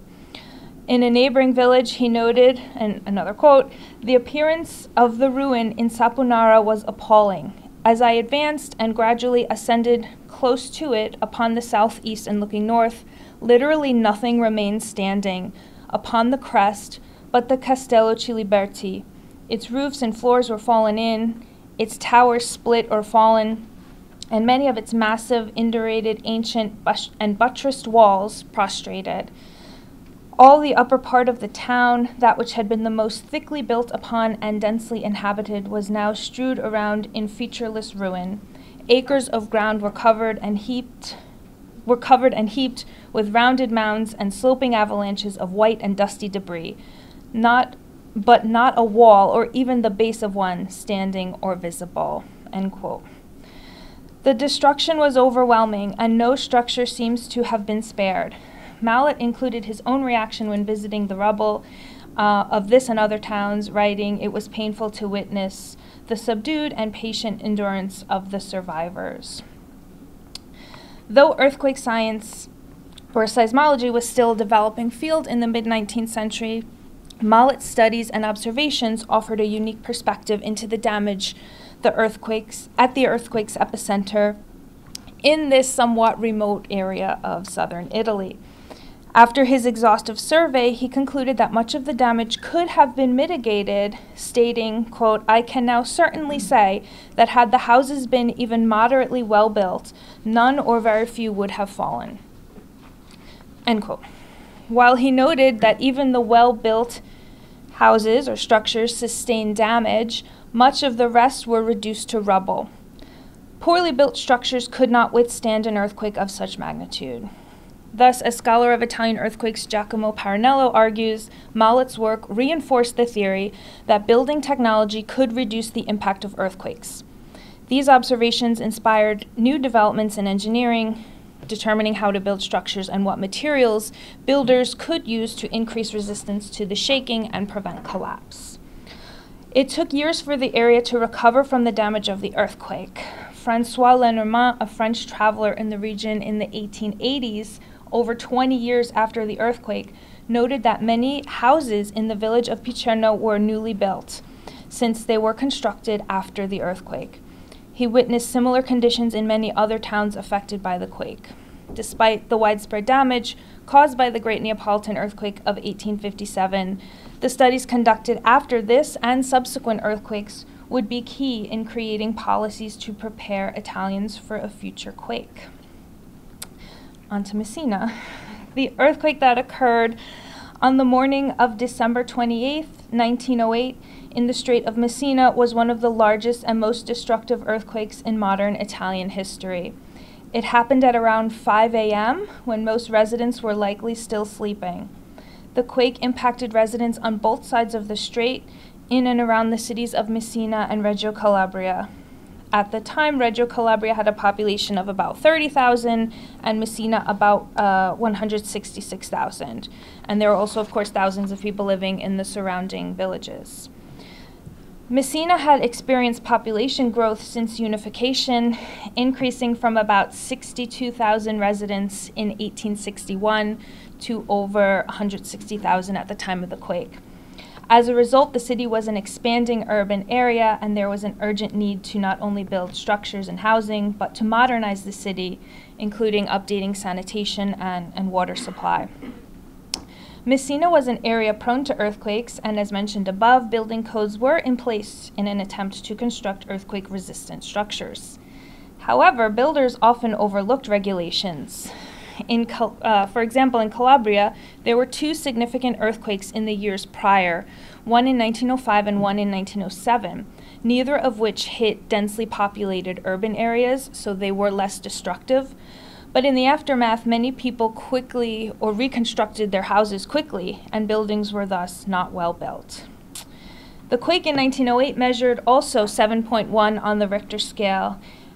In a neighboring village, he noted, and another quote, "The appearance of the ruin in Sapunara was appalling. As I advanced and gradually ascended close to it upon the southeast and looking north, literally nothing remained standing upon the crest but the Castello Ciliberti. Its roofs and floors were fallen in, its towers split or fallen, and many of its massive, indurated, ancient, bus- and buttressed walls prostrated. All the upper part of the town, that which had been the most thickly built upon and densely inhabited, was now strewed around in featureless ruin. Acres of ground were covered and heaped, were covered and heaped with rounded mounds and sloping avalanches of white and dusty debris, not, but not a wall or even the base of one standing or visible," end quote. The destruction was overwhelming, and no structure seems to have been spared. Mallet included his own reaction when visiting the rubble uh, of this and other towns, writing, "It was painful to witness the subdued and patient endurance of the survivors." Though earthquake science or seismology was still a developing field in the mid-nineteenth century, Mallet's studies and observations offered a unique perspective into the damage the earthquakes at the earthquake's epicenter in this somewhat remote area of southern Italy. After his exhaustive survey, he concluded that much of the damage could have been mitigated, stating, quote, "I can now certainly say that had the houses been even moderately well built, none or very few would have fallen," end quote. While he noted that even the well-built houses or structures sustained damage, much of the rest were reduced to rubble. Poorly built structures could not withstand an earthquake of such magnitude. Thus, a scholar of Italian earthquakes, Giacomo Parinello, argues Mallet's work reinforced the theory that building technology could reduce the impact of earthquakes. These observations inspired new developments in engineering, determining how to build structures and what materials builders could use to increase resistance to the shaking and prevent collapse. It took years for the area to recover from the damage of the earthquake. François Lenormand, a French traveler in the region in the eighteen eighties, over twenty years after the earthquake, noted that many houses in the village of Picerno were newly built, since they were constructed after the earthquake. He witnessed similar conditions in many other towns affected by the quake. Despite the widespread damage caused by the Great Neapolitan Earthquake of eighteen fifty-seven, the studies conducted after this and subsequent earthquakes would be key in creating policies to prepare Italians for a future quake. On to Messina. The earthquake that occurred on the morning of December twenty-eighth, nineteen oh eight, in the Strait of Messina was one of the largest and most destructive earthquakes in modern Italian history. It happened at around five a m when most residents were likely still sleeping. The quake impacted residents on both sides of the strait, in and around the cities of Messina and Reggio Calabria. At the time, Reggio Calabria had a population of about thirty thousand and Messina about uh, one hundred sixty-six thousand. And there were also, of course, thousands of people living in the surrounding villages. Messina had experienced population growth since unification, increasing from about sixty-two thousand residents in eighteen sixty-one to over one hundred sixty thousand at the time of the quake. As a result, the city was an expanding urban area, and there was an urgent need to not only build structures and housing, but to modernize the city, including updating sanitation and, and water supply. Messina was an area prone to earthquakes, and as mentioned above, building codes were in place in an attempt to construct earthquake-resistant structures. However, builders often overlooked regulations. In, uh, for example, in Calabria, there were two significant earthquakes in the years prior, one in nineteen oh five and one in nineteen oh seven, neither of which hit densely populated urban areas, so they were less destructive. But in the aftermath, many people quickly or reconstructed their houses quickly, and buildings were thus not well built. The quake in nineteen oh eight measured also seven point one on the Richter scale,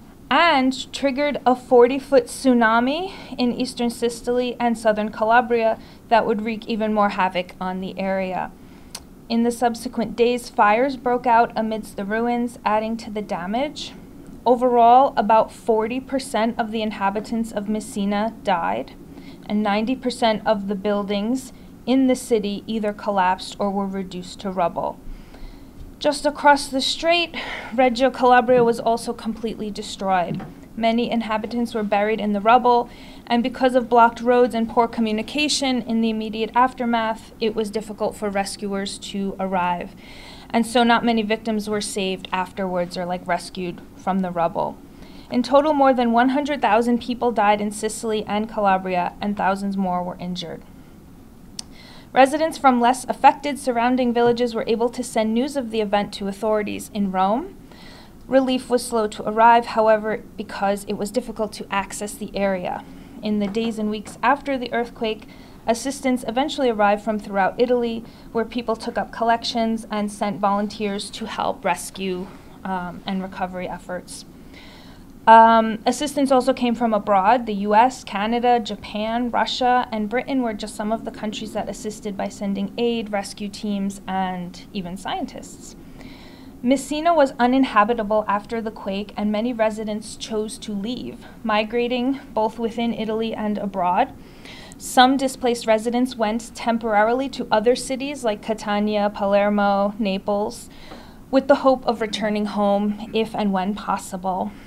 and triggered a forty-foot tsunami in eastern Sicily and southern Calabria that would wreak even more havoc on the area. In the subsequent days, fires broke out amidst the ruins, adding to the damage. Overall, about forty percent of the inhabitants of Messina died, and ninety percent of the buildings in the city either collapsed or were reduced to rubble. Just across the strait, Reggio Calabria was also completely destroyed. Many inhabitants were buried in the rubble, and because of blocked roads and poor communication in the immediate aftermath, it was difficult for rescuers to arrive. And so not many victims were saved afterwards or like rescued from the rubble. In total, more than one hundred thousand people died in Sicily and Calabria, and thousands more were injured. Residents from less affected surrounding villages were able to send news of the event to authorities in Rome. Relief was slow to arrive, however, because it was difficult to access the area. In the days and weeks after the earthquake, assistance eventually arrived from throughout Italy, where people took up collections and sent volunteers to help rescue um, and recovery efforts. Um, assistance also came from abroad. The U S, Canada, Japan, Russia, and Britain were just some of the countries that assisted by sending aid, rescue teams, and even scientists. Messina was uninhabitable after the quake, and many residents chose to leave, migrating both within Italy and abroad. Some displaced residents went temporarily to other cities like Catania, Palermo, Naples, with the hope of returning home if and when possible.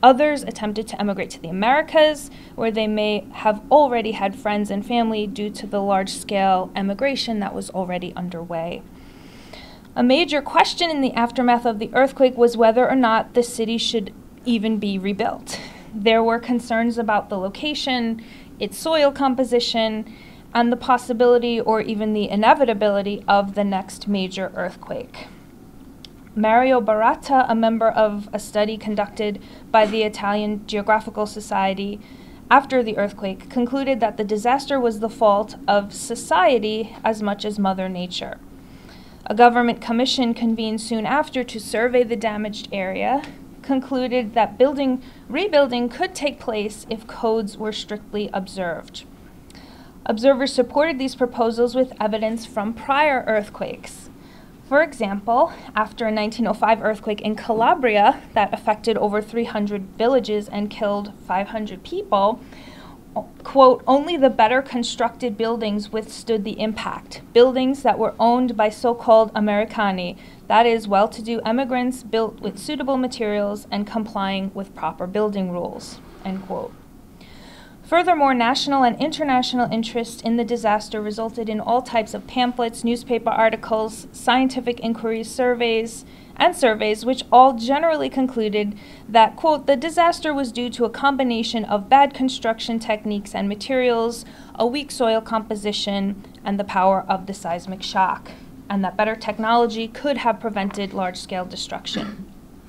Others attempted to emigrate to the Americas, where they may have already had friends and family due to the large-scale emigration that was already underway. A major question in the aftermath of the earthquake was whether or not the city should even be rebuilt. There were concerns about the location, its soil composition, and the possibility or even the inevitability of the next major earthquake. Mario Baratta, a member of a study conducted by the Italian Geographical Society after the earthquake, concluded that the disaster was the fault of society as much as Mother Nature. A government commission convened soon after to survey the damaged area, concluded that building, rebuilding could take place if codes were strictly observed. Observers supported these proposals with evidence from prior earthquakes. For example, after a nineteen oh five earthquake in Calabria that affected over three hundred villages and killed five hundred people, quote, only the better constructed buildings withstood the impact, buildings that were owned by so-called Americani, that is, well-to-do immigrants built with suitable materials and complying with proper building rules, end quote. Furthermore, national and international interest in the disaster resulted in all types of pamphlets, newspaper articles, scientific inquiries, surveys, and surveys, which all generally concluded that, quote, the disaster was due to a combination of bad construction techniques and materials, a weak soil composition, and the power of the seismic shock, and that better technology could have prevented large-scale destruction.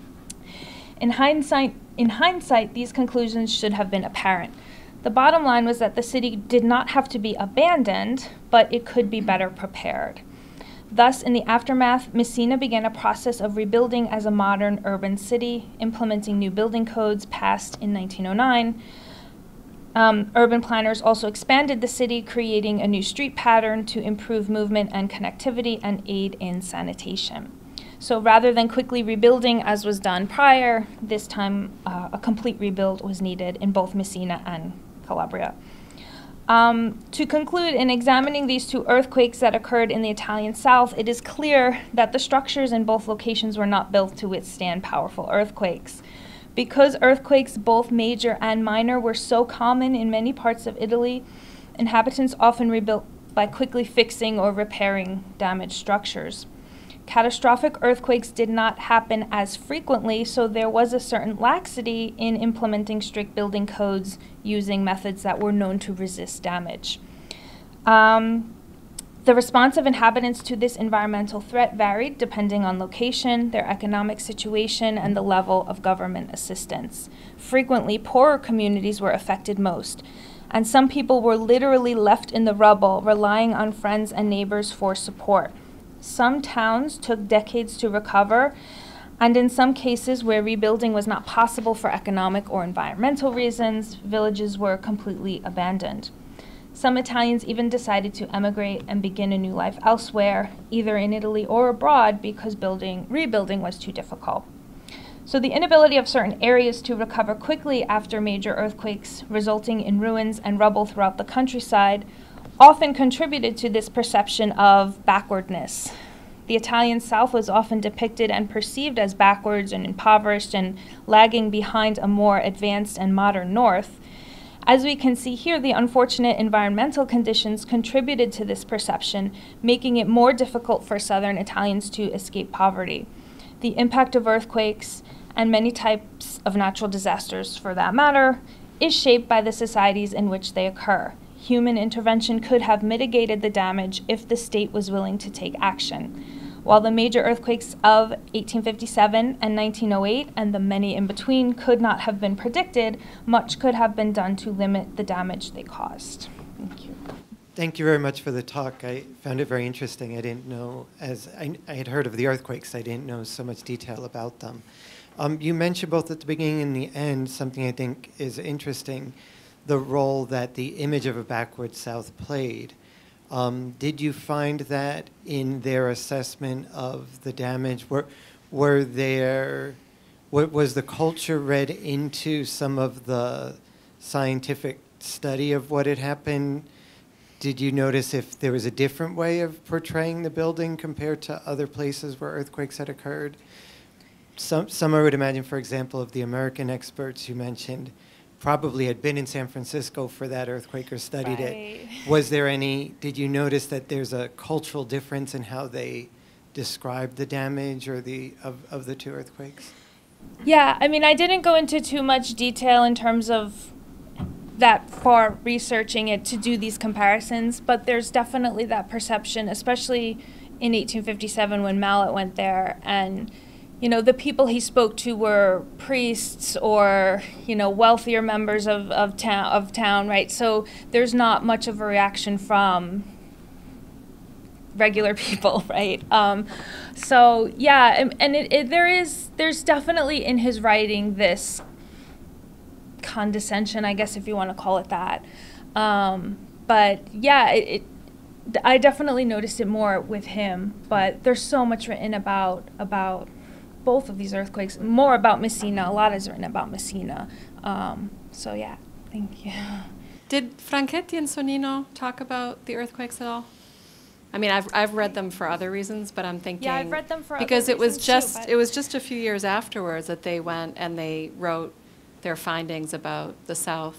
In hindsight, in hindsight, these conclusions should have been apparent. The bottom line was that the city did not have to be abandoned, but it could be better prepared. Thus, in the aftermath, Messina began a process of rebuilding as a modern urban city, implementing new building codes passed in nineteen oh nine. Um, urban planners also expanded the city, creating a new street pattern to improve movement and connectivity and aid in sanitation. So rather than quickly rebuilding as was done prior, this time uh, a complete rebuild was needed in both Messina and Calabria. Um, to conclude, in examining these two earthquakes that occurred in the Italian south, it is clear that the structures in both locations were not built to withstand powerful earthquakes. Because earthquakes, both major and minor, were so common in many parts of Italy, inhabitants often rebuilt by quickly fixing or repairing damaged structures. Catastrophic earthquakes did not happen as frequently, so there was a certain laxity in implementing strict building codes using methods that were known to resist damage. Um, the response of inhabitants to this environmental threat varied depending on location, their economic situation, and the level of government assistance. Frequently, poorer communities were affected most, and some people were literally left in the rubble, relying on friends and neighbors for support. Some towns took decades to recover, and in some cases where rebuilding was not possible for economic or environmental reasons, villages were completely abandoned. Some Italians even decided to emigrate and begin a new life elsewhere, either in Italy or abroad, because building, rebuilding was too difficult. So the inability of certain areas to recover quickly after major earthquakes, resulting in ruins and rubble throughout the countryside, often contributed to this perception of backwardness. The Italian South was often depicted and perceived as backwards and impoverished and lagging behind a more advanced and modern North. As we can see here, the unfortunate environmental conditions contributed to this perception, making it more difficult for Southern Italians to escape poverty. The impact of earthquakes, and many types of natural disasters for that matter, is shaped by the societies in which they occur. Human intervention could have mitigated the damage if the state was willing to take action. While the major earthquakes of eighteen fifty-seven and nineteen oh eight and the many in between could not have been predicted, much could have been done to limit the damage they caused. Thank you. Thank you very much for the talk. I found it very interesting. I didn't know, as I, I had heard of the earthquakes, I didn't know so much detail about them. Um, you mentioned both at the beginning and the end something I think is interesting, the role that the image of a backward South played. Um, did you find that in their assessment of the damage? Were, were there, what was the culture read into some of the scientific study of what had happened? Did you notice if there was a different way of portraying the building compared to other places where earthquakes had occurred? some, some I would imagine, for example, of the American experts you mentioned, probably had been in San Francisco for that earthquake or studied Right. it. Was there any, did you notice that there's a cultural difference in how they describe the damage or the, of, of the two earthquakes? Yeah, I mean, I didn't go into too much detail in terms of that far researching it to do these comparisons, but there's definitely that perception, especially in eighteen fifty-seven when Mallet went there, and you know, the people he spoke to were priests or, you know, wealthier members of, of town of town, right? So there's not much of a reaction from regular people, right? Um, so yeah, and, and it, it, there is, there's definitely in his writing this condescension, I guess if you want to call it that. Um, but yeah, it, it, I definitely noticed it more with him, but there's so much written about, about both of these earthquakes, more about Messina, a lot is written about Messina. Um, so yeah, thank you. Did Franchetti and Sonnino talk about the earthquakes at all? I mean, I've I've read them for other reasons, but I'm thinking Yeah, I've read them for because other it was reasons just too, it was just a few years afterwards that they went and they wrote their findings about the South.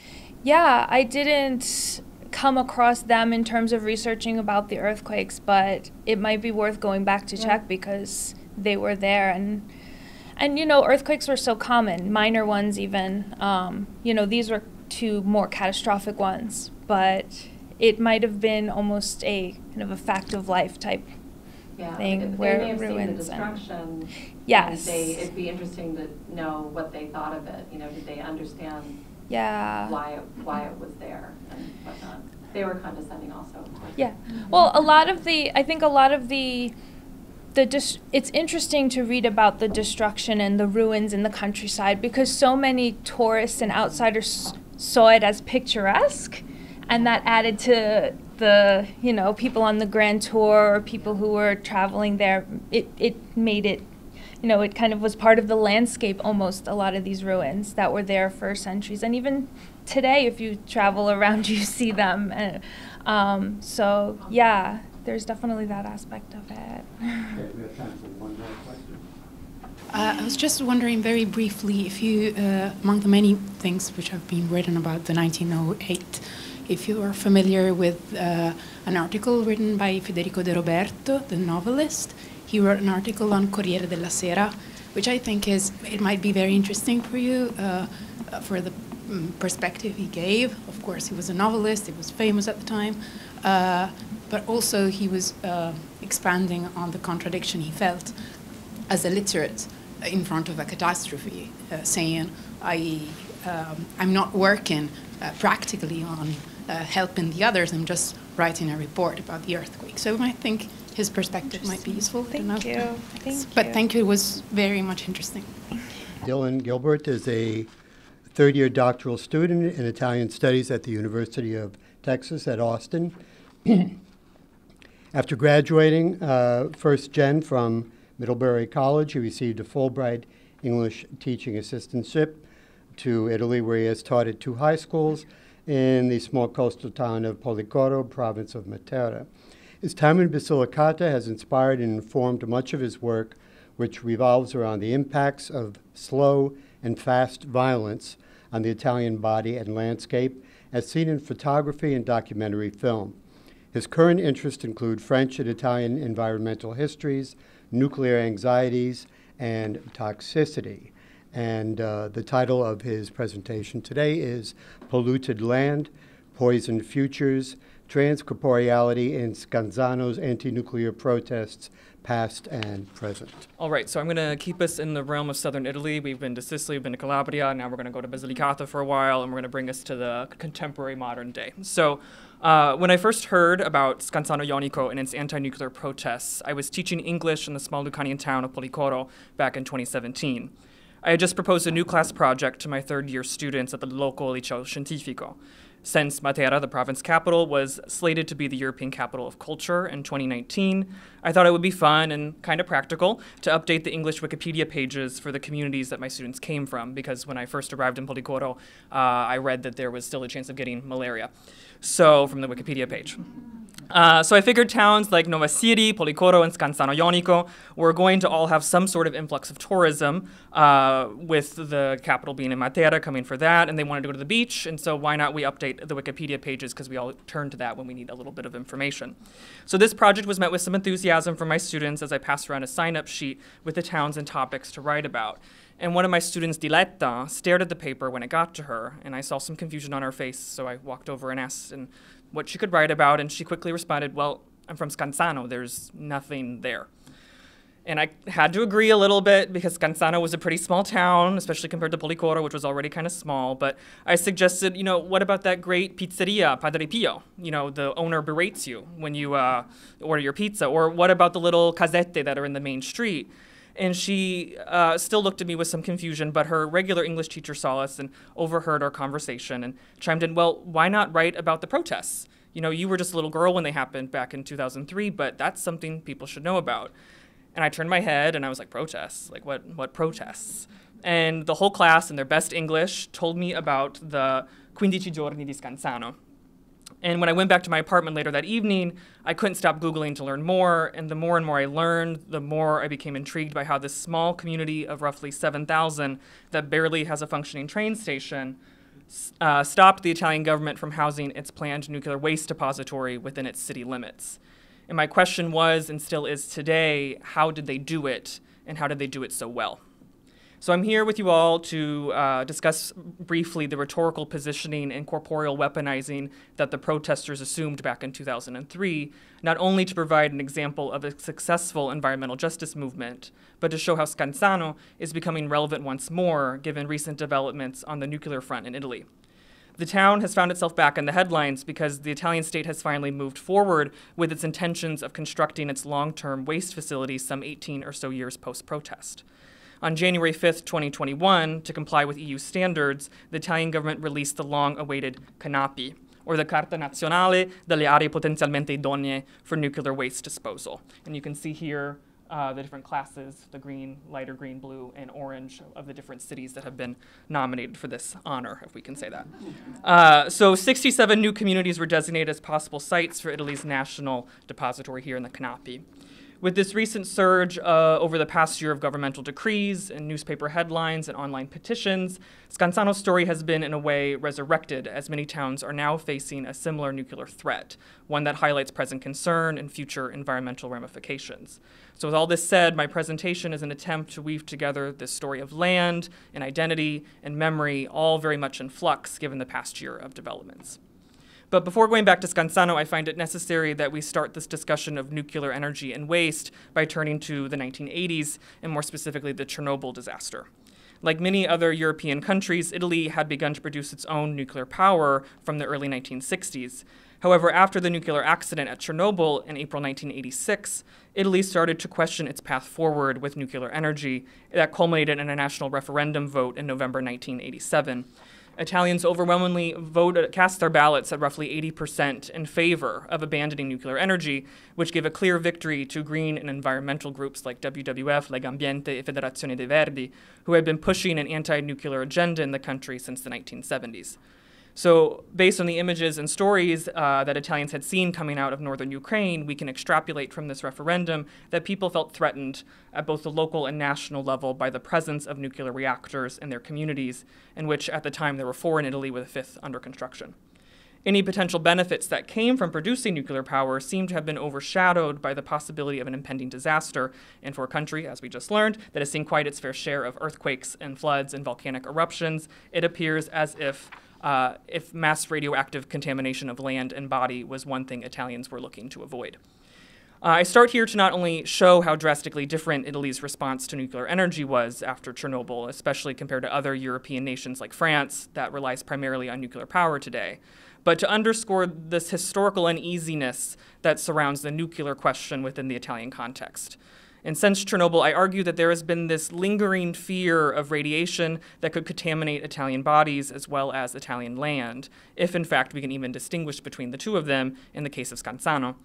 Yeah, I didn't come across them in terms of researching about the earthquakes, but it might be worth going back to Yeah. check because they were there, and and you know, earthquakes were so common, minor ones even. Um, you know, these were two more catastrophic ones, but it might have been almost a kind of a fact of life type Yeah, thing if where they may have ruins seen the and- destruction. Yes. and They, it'd be interesting to know what they thought of it. You know, did they understand Yeah. why it, why it was there and whatnot? They were condescending also. of course. Yeah. Well, a lot of the, I think a lot of the, the dis- it's interesting to read about the destruction and the ruins in the countryside because so many tourists and outsiders saw it as picturesque, and that added to the, you know, people on the Grand Tour or people who were traveling there. It, it made it, you know, it kind of was part of the landscape almost, a lot of these ruins that were there for centuries. And even today, if you travel around, you see them. And, um, so, yeah, there's definitely that aspect of it. Okay, we have time for one more question. Uh, I was just wondering very briefly if you, uh, among the many things which have been written about the nineteen oh eight, if you are familiar with uh, an article written by Federico De Roberto, the novelist. He wrote an article on Corriere della Sera, which I think is, it might be very interesting for you, uh, uh, for the um, perspective he gave. Of course, he was a novelist, he was famous at the time, uh, but also he was uh, expanding on the contradiction he felt as a literate in front of a catastrophe, uh, saying, I, um, I'm not working uh, practically on uh, helping the others, I'm just writing a report about the earthquake. So I think his perspective might be useful. I don't Thank know. you. Thank But you. thank you, it was very much interesting. Dylan Gilbert is a third-year doctoral student in Italian studies at the University of Texas at Austin. After graduating uh, first gen from Middlebury College, he received a Fulbright English teaching assistantship to Italy, where he has taught at two high schools in the small coastal town of Policoro, province of Matera. His time in Basilicata has inspired and informed much of his work, which revolves around the impacts of slow and fast violence on the Italian body and landscape, as seen in photography and documentary film. His current interests include French and Italian environmental histories, nuclear anxieties, and toxicity. And uh, the title of his presentation today is Polluted Land, Poisoned Futures, Trans-Corporeality in Scanzano's anti-nuclear protests, past and present. All right, so I'm going to keep us in the realm of southern Italy. We've been to Sicily, we've been to Calabria, now we're going to go to Basilicata for a while, and we're going to bring us to the contemporary modern day. So uh, when I first heard about Scanzano Ionico and its anti-nuclear protests, I was teaching English in the small Lucanian town of Policoro back in twenty seventeen. I had just proposed a new class project to my third-year students at the local Liceo Scientifico. Since Matera, the province capital, was slated to be the European capital of culture in twenty nineteen, I thought it would be fun and kind of practical to update the English Wikipedia pages for the communities that my students came from, because when I first arrived in Policoro, uh, I read that there was still a chance of getting malaria. So, from the Wikipedia page. Uh, so I figured towns like Nova Siri, Policoro, and Scanzano Ionico were going to all have some sort of influx of tourism, uh, with the capital being in Matera, coming for that, and they wanted to go to the beach, and so why not we update the Wikipedia pages, because we all turn to that when we need a little bit of information. So this project was met with some enthusiasm from my students as I passed around a sign-up sheet with the towns and topics to write about. And one of my students, Diletta, stared at the paper when it got to her, and I saw some confusion on her face, so I walked over and asked and what she could write about, and she quickly responded, well, I'm from Scanzano, there's nothing there. And I had to agree a little bit because Scanzano was a pretty small town, especially compared to Policoro, which was already kind of small, but I suggested, you know, what about that great pizzeria, Padre Pio? You know, the owner berates you when you uh, order your pizza, or what about the little casette that are in the main street? And she uh, still looked at me with some confusion, but her regular English teacher saw us and overheard our conversation and chimed in, well, why not write about the protests? You know, you were just a little girl when they happened back in two thousand three, but that's something people should know about. And I turned my head and I was like, protests? Like what, what protests? And the whole class in their best English told me about the quindici giorni di Scanzano. And when I went back to my apartment later that evening, I couldn't stop Googling to learn more, and the more and more I learned, the more I became intrigued by how this small community of roughly seven thousand that barely has a functioning train station uh, stopped the Italian government from housing its planned nuclear waste depository within its city limits. And my question was, and still is today, how did they do it, and how did they do it so well? So I'm here with you all to uh, discuss briefly the rhetorical positioning and corporeal weaponizing that the protesters assumed back in two thousand three, not only to provide an example of a successful environmental justice movement, but to show how Scanzano is becoming relevant once more given recent developments on the nuclear front in Italy. The town has found itself back in the headlines because the Italian state has finally moved forward with its intentions of constructing its long-term waste facility some eighteen or so years post-protest. On January fifth, twenty twenty-one, to comply with E U standards, the Italian government released the long-awaited CANAPI, or the Carta Nazionale delle Aree Potenzialmente Idonee for Nuclear Waste Disposal. And you can see here uh, the different classes, the green, lighter green, blue, and orange of the different cities that have been nominated for this honor, if we can say that. Uh, so sixty-seven new communities were designated as possible sites for Italy's national depository here in the CANAPI. With this recent surge uh, over the past year of governmental decrees and newspaper headlines and online petitions, Scanzano's story has been, in a way, resurrected, as many towns are now facing a similar nuclear threat, one that highlights present concern and future environmental ramifications. So with all this said, my presentation is an attempt to weave together this story of land and identity and memory, all very much in flux given the past year of developments. But before going back to Scanzano, I find it necessary that we start this discussion of nuclear energy and waste by turning to the nineteen eighties, and more specifically the Chernobyl disaster. Like many other European countries, Italy had begun to produce its own nuclear power from the early nineteen sixties. However, after the nuclear accident at Chernobyl in April nineteen eighty-six, Italy started to question its path forward with nuclear energy that culminated in a national referendum vote in November nineteen eighty-seven. Italians overwhelmingly voted, cast their ballots at roughly eighty percent in favor of abandoning nuclear energy, which gave a clear victory to green and environmental groups like W W F, Legambiente, e Federazione dei Verdi, who had been pushing an anti-nuclear agenda in the country since the nineteen seventies. So based on the images and stories uh, that Italians had seen coming out of northern Ukraine, we can extrapolate from this referendum that people felt threatened at both the local and national level by the presence of nuclear reactors in their communities, in which at the time there were four in Italy with a fifth under construction. Any potential benefits that came from producing nuclear power seem to have been overshadowed by the possibility of an impending disaster, and for a country, as we just learned, that has seen quite its fair share of earthquakes and floods and volcanic eruptions, it appears as if Uh, if mass radioactive contamination of land and body was one thing Italians were looking to avoid. Uh, I start here to not only show how drastically different Italy's response to nuclear energy was after Chernobyl, especially compared to other European nations like France that relies primarily on nuclear power today, but to underscore this historical uneasiness that surrounds the nuclear question within the Italian context. And since Chernobyl, I argue that there has been this lingering fear of radiation that could contaminate Italian bodies as well as Italian land, if in fact we can even distinguish between the two of them in the case of Scanzano.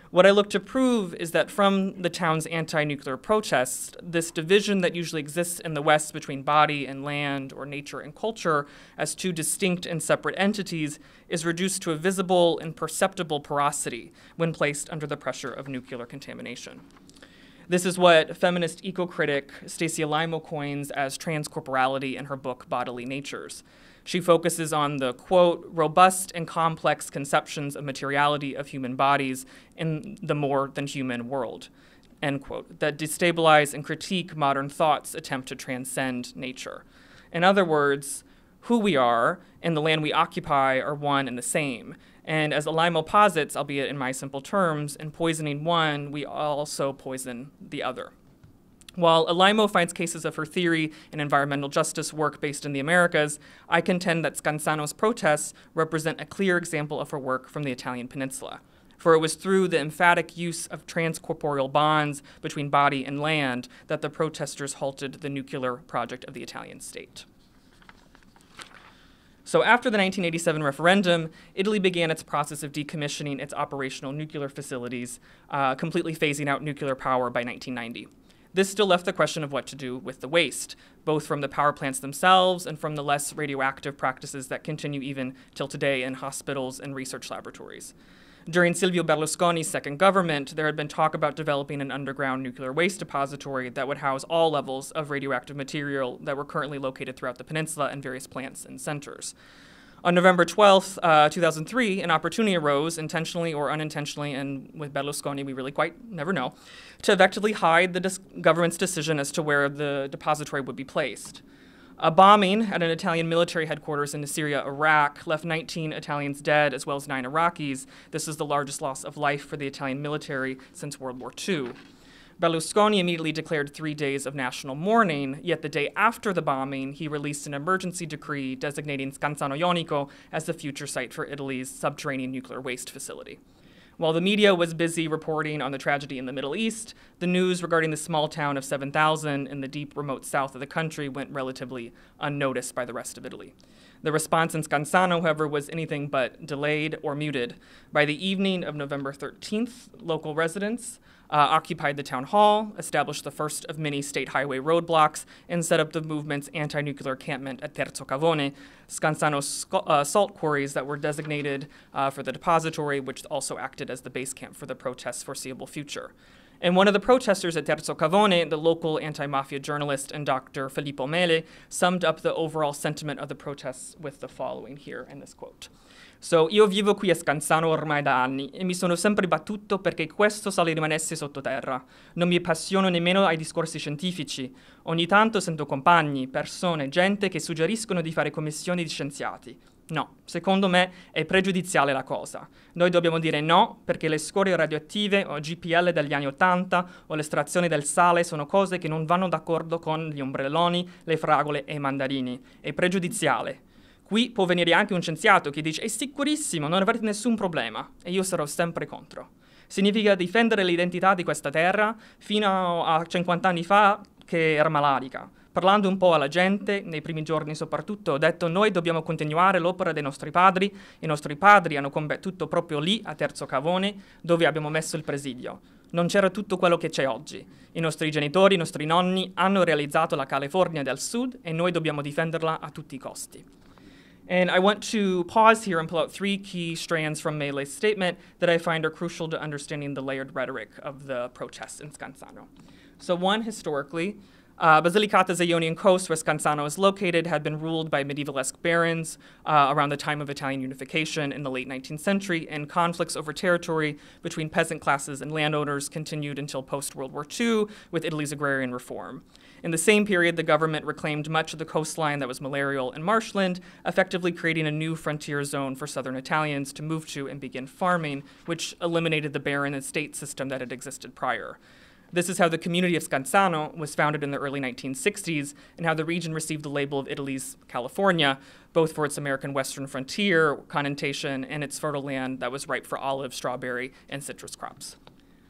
What I look to prove is that from the town's anti-nuclear protests, this division that usually exists in the West between body and land or nature and culture as two distinct and separate entities is reduced to a visible and perceptible porosity when placed under the pressure of nuclear contamination. This is what feminist eco-critic Stacy Alaimo coins as trans-corporality in her book Bodily Natures. She focuses on the, quote, robust and complex conceptions of materiality of human bodies in the more than human world, end quote, that destabilize and critique modern thought's attempt to transcend nature. In other words, who we are and the land we occupy are one and the same. And as Alaimo posits, albeit in my simple terms, in poisoning one, we also poison the other. While Alaimo finds cases of her theory in environmental justice work based in the Americas, I contend that Scanzano's protests represent a clear example of her work from the Italian peninsula. For it was through the emphatic use of transcorporeal bonds between body and land that the protesters halted the nuclear project of the Italian state. So after the nineteen eighty-seven referendum, Italy began its process of decommissioning its operational nuclear facilities, uh, completely phasing out nuclear power by nineteen ninety. This still left the question of what to do with the waste, both from the power plants themselves and from the less radioactive practices that continue even till today in hospitals and research laboratories. During Silvio Berlusconi's second government, there had been talk about developing an underground nuclear waste depository that would house all levels of radioactive material that were currently located throughout the peninsula in various plants and centers. On November twelfth, uh, two thousand three, an opportunity arose, intentionally or unintentionally, and with Berlusconi we really quite never know, to effectively hide the dis- government's decision as to where the depository would be placed. A bombing at an Italian military headquarters in Syria, Iraq, left nineteen Italians dead as well as nine Iraqis. This is the largest loss of life for the Italian military since World War Two. Berlusconi immediately declared three days of national mourning, yet the day after the bombing, he released an emergency decree designating Scanzano Ionico as the future site for Italy's subterranean nuclear waste facility. While the media was busy reporting on the tragedy in the Middle East, the news regarding the small town of seven thousand in the deep remote south of the country went relatively unnoticed by the rest of Italy. The response in Scanzano, however, was anything but delayed or muted. By the evening of November thirteenth, local residents Uh, occupied the town hall, established the first of many state highway roadblocks, and set up the movement's anti-nuclear encampment at Terzo Cavone, Scanzano's uh, salt quarries that were designated uh, for the depository, which also acted as the base camp for the protest's foreseeable future. And one of the protesters at Terzo Cavone, the local anti-mafia journalist and Doctor Filippo Mele, summed up the overall sentiment of the protests with the following here in this quote. So, io vivo qui a Scanzano ormai da anni e mi sono sempre battuto perché questo sale rimanesse sottoterra. Non mi appassiono nemmeno ai discorsi scientifici. Ogni tanto sento compagni, persone, gente che suggeriscono di fare commissioni di scienziati. No, secondo me è pregiudiziale la cosa. Noi dobbiamo dire no perché le scorie radioattive o G P L degli anni ottanta o l'estrazione del sale sono cose che non vanno d'accordo con gli ombrelloni, le fragole e i mandarini. È pregiudiziale. Qui può venire anche un scienziato che dice è sicurissimo, non avrete nessun problema, e io sarò sempre contro. Significa difendere l'identità di questa terra fino a cinquanta anni fa che era malarica. Parlando un po' alla gente, nei primi giorni soprattutto, ho detto noi dobbiamo continuare l'opera dei nostri padri. I nostri padri hanno combattuto proprio lì, a Terzo Cavone, dove abbiamo messo il presidio. Non c'era tutto quello che c'è oggi. I nostri genitori, i nostri nonni hanno realizzato la California del Sud e noi dobbiamo difenderla a tutti i costi. And I want to pause here and pull out three key strands from Mele's statement that I find are crucial to understanding the layered rhetoric of the protests in Scanzano. So one, historically, uh, Basilicata's Ionian coast, where Scanzano is located, had been ruled by medievalesque barons uh, around the time of Italian unification in the late nineteenth century, and conflicts over territory between peasant classes and landowners continued until post-World War Two with Italy's agrarian reform. In the same period, the government reclaimed much of the coastline that was malarial and marshland, effectively creating a new frontier zone for southern Italians to move to and begin farming, which eliminated the baron estate system that had existed prior. This is how the community of Scanzano was founded in the early nineteen sixties, and how the region received the label of Italy's California, both for its American western frontier connotation and its fertile land that was ripe for olive, strawberry, and citrus crops.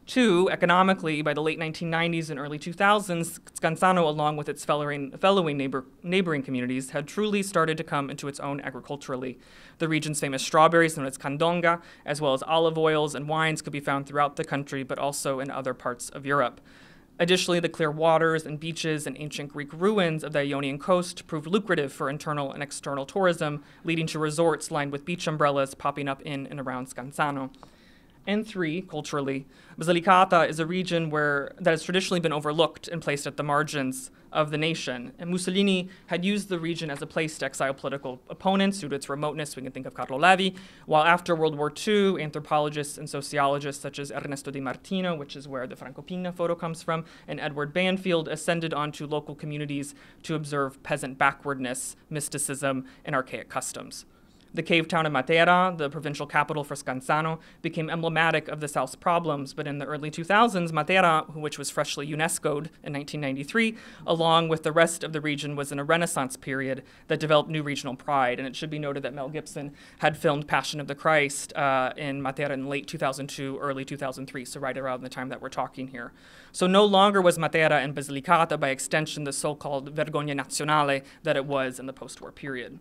Two, economically, by the late nineteen nineties and early two thousands, Scanzano, along with its fellowing, fellowing neighbor, neighboring communities, had truly started to come into its own agriculturally. The region's famous strawberries, known as candonga, as well as olive oils and wines, could be found throughout the country, but also in other parts of Europe. Additionally, the clear waters and beaches and ancient Greek ruins of the Ionian coast proved lucrative for internal and external tourism, leading to resorts lined with beach umbrellas popping up in and around Scanzano. And three, culturally, Basilicata is a region where that has traditionally been overlooked and placed at the margins of the nation. And Mussolini had used the region as a place to exile political opponents due to its remoteness. We can think of Carlo Levi. While after World War Two, anthropologists and sociologists such as Ernesto Di Martino, which is where the Franco Pina photo comes from, and Edward Banfield ascended onto local communities to observe peasant backwardness, mysticism, and archaic customs. The cave town of Matera, the provincial capital for Scanzano, became emblematic of the South's problems, but in the early two thousands, Matera, which was freshly UNESCO'd in nineteen ninety-three, along with the rest of the region, was in a Renaissance period that developed new regional pride. And it should be noted that Mel Gibson had filmed Passion of the Christ uh, in Matera in late two thousand two, early two thousand three, so right around the time that we're talking here. So no longer was Matera and Basilicata, by extension, the so-called vergogna nazionale that it was in the post-war period.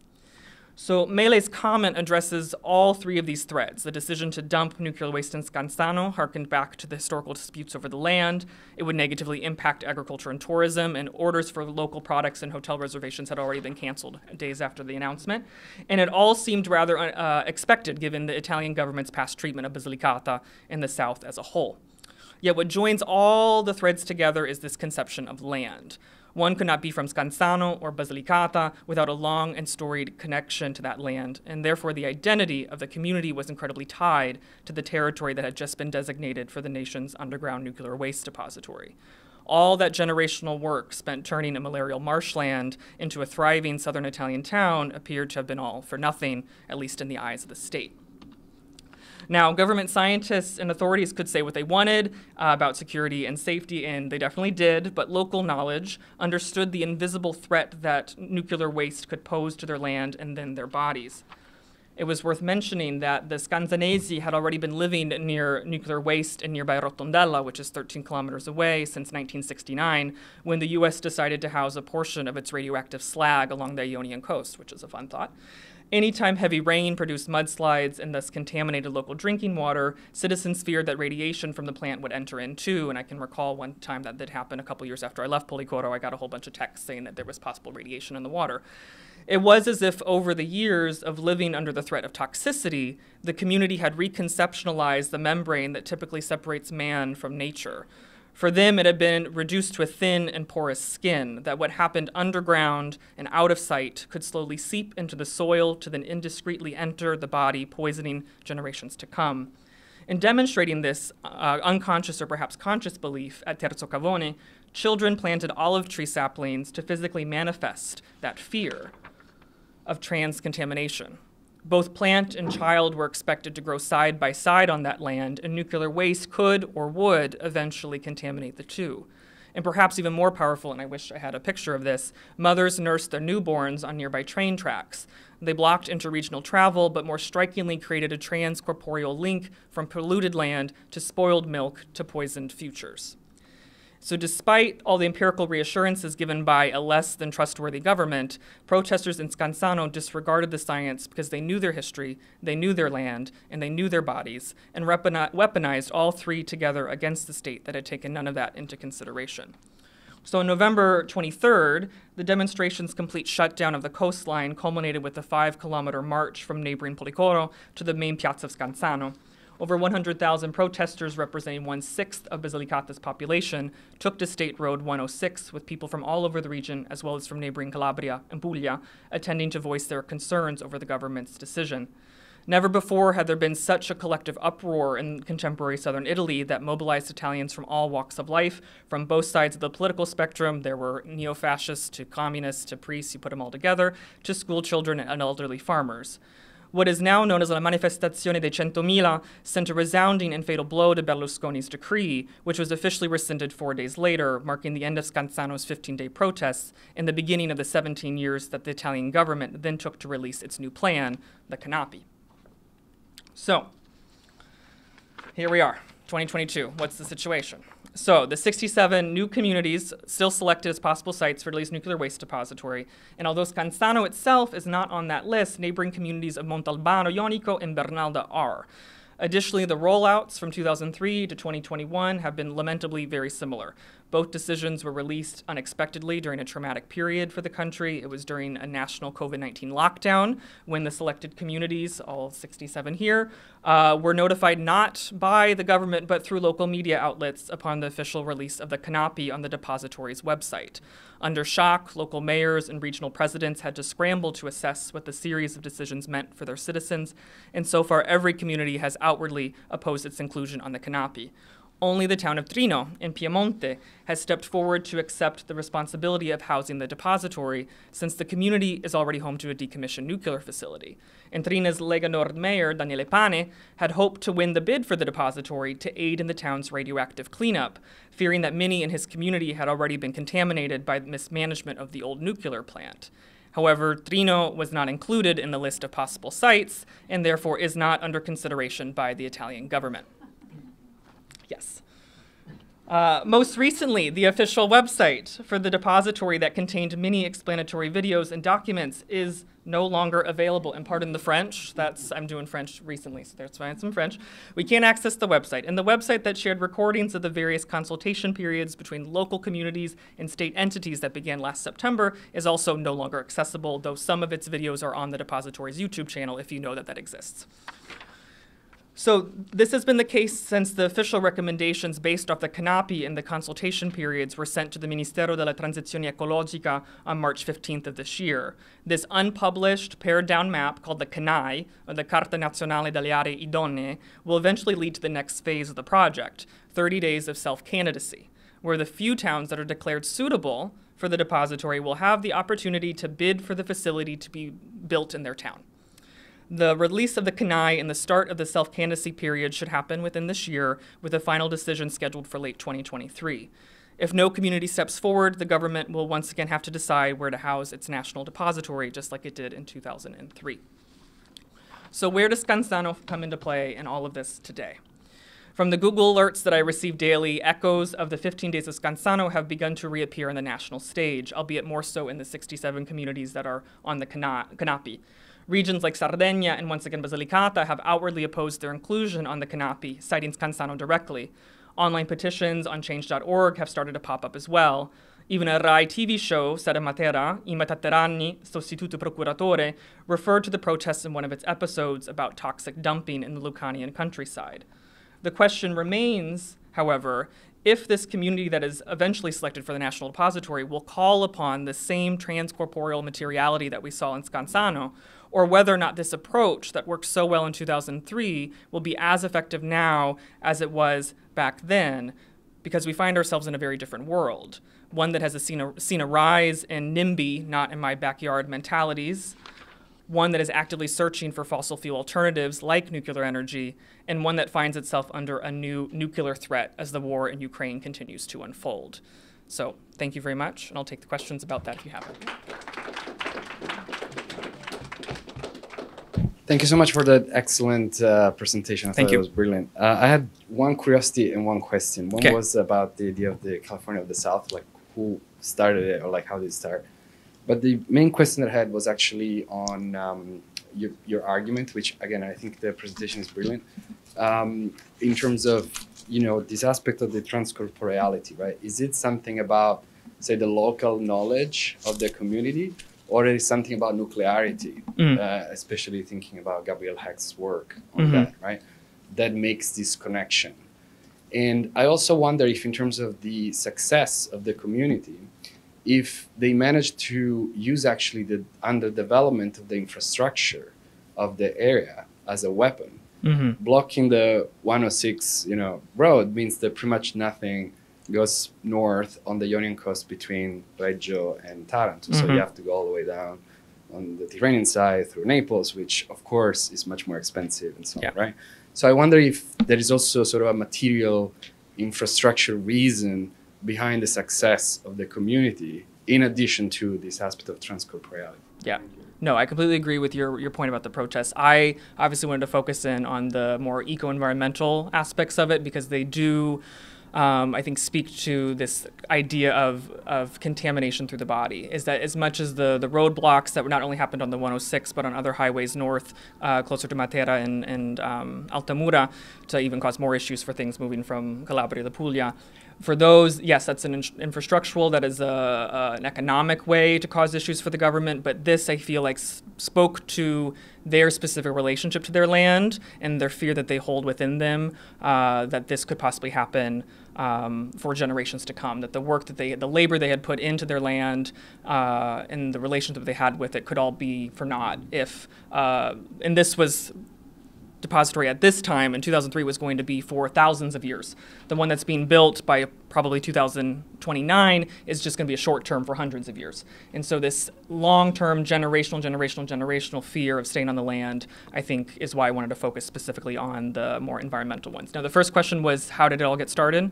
So Mele's comment addresses all three of these threads. The decision to dump nuclear waste in Scanzano harkened back to the historical disputes over the land. It would negatively impact agriculture and tourism, and orders for local products and hotel reservations had already been canceled days after the announcement. And it all seemed rather uh, expected given the Italian government's past treatment of Basilicata in the South as a whole. Yet what joins all the threads together is this conception of land. One could not be from Scanzano or Basilicata without a long and storied connection to that land, and therefore the identity of the community was incredibly tied to the territory that had just been designated for the nation's underground nuclear waste depository. All that generational work spent turning a malarial marshland into a thriving southern Italian town appeared to have been all for nothing, at least in the eyes of the state. Now, government scientists and authorities could say what they wanted uh, about security and safety, and they definitely did, but local knowledge understood the invisible threat that nuclear waste could pose to their land and then their bodies. It was worth mentioning that the Scanzanesi had already been living near nuclear waste in nearby Rotondella, which is thirteen kilometers away, since nineteen sixty-nine, when the U S decided to house a portion of its radioactive slag along the Ionian coast, which is a fun thought. Anytime heavy rain produced mudslides and thus contaminated local drinking water, citizens feared that radiation from the plant would enter in too, and I can recall one time that did happen a couple years after I left Policoro. I got a whole bunch of texts saying that there was possible radiation in the water. It was as if over the years of living under the threat of toxicity, the community had reconceptualized the membrane that typically separates man from nature. For them, it had been reduced to a thin and porous skin, that what happened underground and out of sight could slowly seep into the soil to then indiscreetly enter the body, poisoning generations to come. In demonstrating this uh, unconscious or perhaps conscious belief at Terzo Cavone, children planted olive tree saplings to physically manifest that fear of trans-contamination. Both plant and child were expected to grow side by side on that land, and nuclear waste could or would eventually contaminate the two. And perhaps even more powerful, and I wish I had a picture of this, mothers nursed their newborns on nearby train tracks. They blocked interregional travel, but more strikingly created a trans-corporeal link from polluted land to spoiled milk to poisoned futures. So despite all the empirical reassurances given by a less than trustworthy government, protesters in Scanzano disregarded the science because they knew their history, they knew their land, and they knew their bodies, and weaponized all three together against the state that had taken none of that into consideration. So on November twenty-third, the demonstration's complete shutdown of the coastline culminated with a five-kilometer march from neighboring Policoro to the main piazza of Scanzano. Over one hundred thousand protesters, representing one-sixth of Basilicata's population, took to State Road one oh six with people from all over the region, as well as from neighboring Calabria and Puglia, attending to voice their concerns over the government's decision. Never before had there been such a collective uproar in contemporary southern Italy that mobilized Italians from all walks of life, from both sides of the political spectrum. There were neo-fascists to communists to priests, you put them all together, to school children and elderly farmers. What is now known as La Manifestazione dei Centomila sent a resounding and fatal blow to Berlusconi's decree, which was officially rescinded four days later, marking the end of Scanzano's fifteen-day protests and the beginning of the seventeen years that the Italian government then took to release its new plan, the Canapi. So, here we are, twenty twenty-two, what's the situation? So the sixty-seven new communities still selected as possible sites for Italy's nuclear waste depository. And although Scanzano itself is not on that list, neighboring communities of Montalbano Ionico and Bernalda are. Additionally, the rollouts from two thousand three to twenty twenty-one have been lamentably very similar. Both decisions were released unexpectedly during a traumatic period for the country. It was during a national COVID nineteen lockdown when the selected communities, all sixty-seven here, uh, were notified not by the government but through local media outlets upon the official release of the CANAPI on the depository's website. Under shock, local mayors and regional presidents had to scramble to assess what the series of decisions meant for their citizens, and so far every community has outwardly opposed its inclusion on the CANAPI. Only the town of Trino in Piemonte has stepped forward to accept the responsibility of housing the depository, since the community is already home to a decommissioned nuclear facility. And Trino's Lega Nord mayor, Daniele Pane, had hoped to win the bid for the depository to aid in the town's radioactive cleanup, fearing that many in his community had already been contaminated by mismanagement of the old nuclear plant. However, Trino was not included in the list of possible sites, and therefore is not under consideration by the Italian government. Yes. Uh, most recently, the official website for the depository that contained many explanatory videos and documents is no longer available. And pardon the French, that's, I'm doing French recently, so that's why it's in French. We can't access the website. And the website that shared recordings of the various consultation periods between local communities and state entities that began last September is also no longer accessible, though some of its videos are on the depository's YouTube channel if you know that that exists. So this has been the case since the official recommendations based off the CANAPI and the consultation periods were sent to the Ministero della Transizione Ecologica on March fifteenth of this year. This unpublished, pared-down map called the C U N Y, or the Carta Nazionale delle Aree Idonee, will eventually lead to the next phase of the project, thirty days of self-candidacy, where the few towns that are declared suitable for the depository will have the opportunity to bid for the facility to be built in their town. The release of the C U N Y and the start of the self-candidacy period should happen within this year, with a final decision scheduled for late twenty twenty-three. If no community steps forward, the government will once again have to decide where to house its national depository, just like it did in two thousand three. So where does Scanzano come into play in all of this today? From the Google alerts that I receive daily, echoes of the fifteen days of Scanzano have begun to reappear on the national stage, albeit more so in the sixty-seven communities that are on the CANAPI. Regions like Sardinia and once again Basilicata have outwardly opposed their inclusion on the CANAPI, citing Scanzano directly. Online petitions on change dot org have started to pop up as well. Even a Rai T V show set in Matera, I Matatteranni, sostituto procuratore, referred to the protests in one of its episodes about toxic dumping in the Lucanian countryside. The question remains, however, if this community that is eventually selected for the National Depository will call upon the same transcorporeal materiality that we saw in Scanzano, or whether or not this approach that worked so well in two thousand three will be as effective now as it was back then, because we find ourselves in a very different world, one that has a seen, a, seen a rise in NIMBY, not in my backyard mentalities, one that is actively searching for fossil fuel alternatives like nuclear energy, and one that finds itself under a new nuclear threat as the war in Ukraine continues to unfold. So thank you very much, and I'll take the questions about that if you have them. Thank you so much for that excellent uh, presentation. I Thank thought you. it was brilliant. Uh, I had one curiosity and one question. One Okay. was about the idea of the California of the South, like who started it or like how did it start? But the main question that I had was actually on um, your, your argument, which again, I think the presentation is brilliant, um, in terms of, you know, this aspect of the Trans-Corporeality, right? Is it something about, say, the local knowledge of the community, or is it something about nuclearity, Mm. uh, especially thinking about Gabriel Hecht's work on Mhm. that, right? That makes this connection. And I also wonder if in terms of the success of the community, if they managed to use actually the underdevelopment of the infrastructure of the area as a weapon. Mm-hmm. Blocking the one oh six, you know, road means that pretty much nothing goes north on the Ionian coast between Reggio and Taranto. So Mhm. you have to go all the way down on the Tyrrhenian side through Naples, which of course is much more expensive and so on, Yeah. right? So I wonder if there is also sort of a material infrastructure reason behind the success of the community, in addition to this aspect of Trans-Corporeality. Yeah. No, I completely agree with your, your point about the protests. I obviously wanted to focus in on the more eco-environmental aspects of it because they do, um, I think, speak to this idea of, of contamination through the body. Is that as much as the, the roadblocks that not only happened on the one oh six, but on other highways north, uh, closer to Matera and, and um, Altamura, to even cause more issues for things moving from Calabria to Puglia. For those, yes, that's an in infrastructural, that is a, a, an economic way to cause issues for the government, but this, I feel like, s spoke to their specific relationship to their land and their fear that they hold within them, uh, that this could possibly happen um, for generations to come, that the work that they, the labor they had put into their land uh, and the relationship they had with it could all be for naught if, uh, and this was depository at this time in two thousand three was going to be for thousands of years. The one that's being built by probably two thousand twenty-nine is just going to be a short term for hundreds of years. And so this long-term generational, generational, generational fear of staying on the land, I think, is why I wanted to focus specifically on the more environmental ones. Now, the first question was, how did it all get started?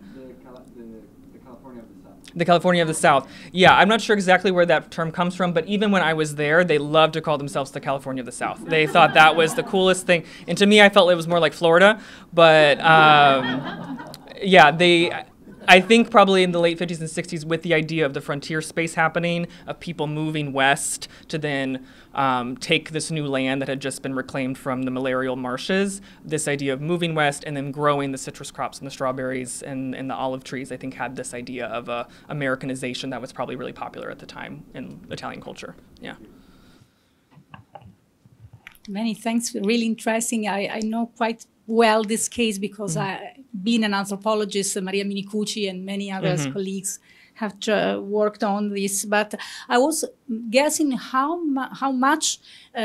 The California of the South. Yeah, I'm not sure exactly where that term comes from, but even when I was there, they loved to call themselves the California of the South. They thought that was the coolest thing. And to me, I felt it was more like Florida. But um, yeah, they, I think probably in the late fifties and sixties, with the idea of the frontier space happening, of people moving west to then um, take this new land that had just been reclaimed from the malarial marshes, this idea of moving west and then growing the citrus crops and the strawberries and, and the olive trees, I think had this idea of a Americanization that was probably really popular at the time in Italian culture. Yeah. Many thanks. Really interesting. I, I know quite well this case because mm-hmm. I, being an anthropologist, Maria Minicucci and many other mm-hmm. colleagues have uh, worked on this. But I was guessing how mu how much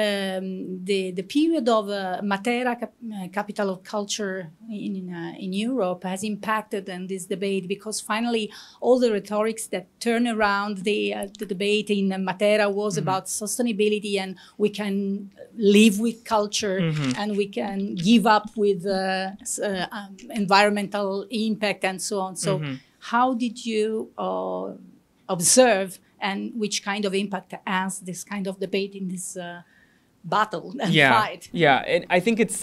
um, the the period of uh, Matera, cap uh, capital of culture in uh, in Europe, has impacted in this debate, because finally all the rhetorics that turn around the uh, the debate in Matera was mm-hmm. about sustainability, and we can live with culture mm-hmm. and we can give up with uh, uh, um, environmental impact and so on. So. Mm-hmm. How did you uh, observe, and which kind of impact has this kind of debate in this uh, battle and yeah. fight? Yeah, and I think it's,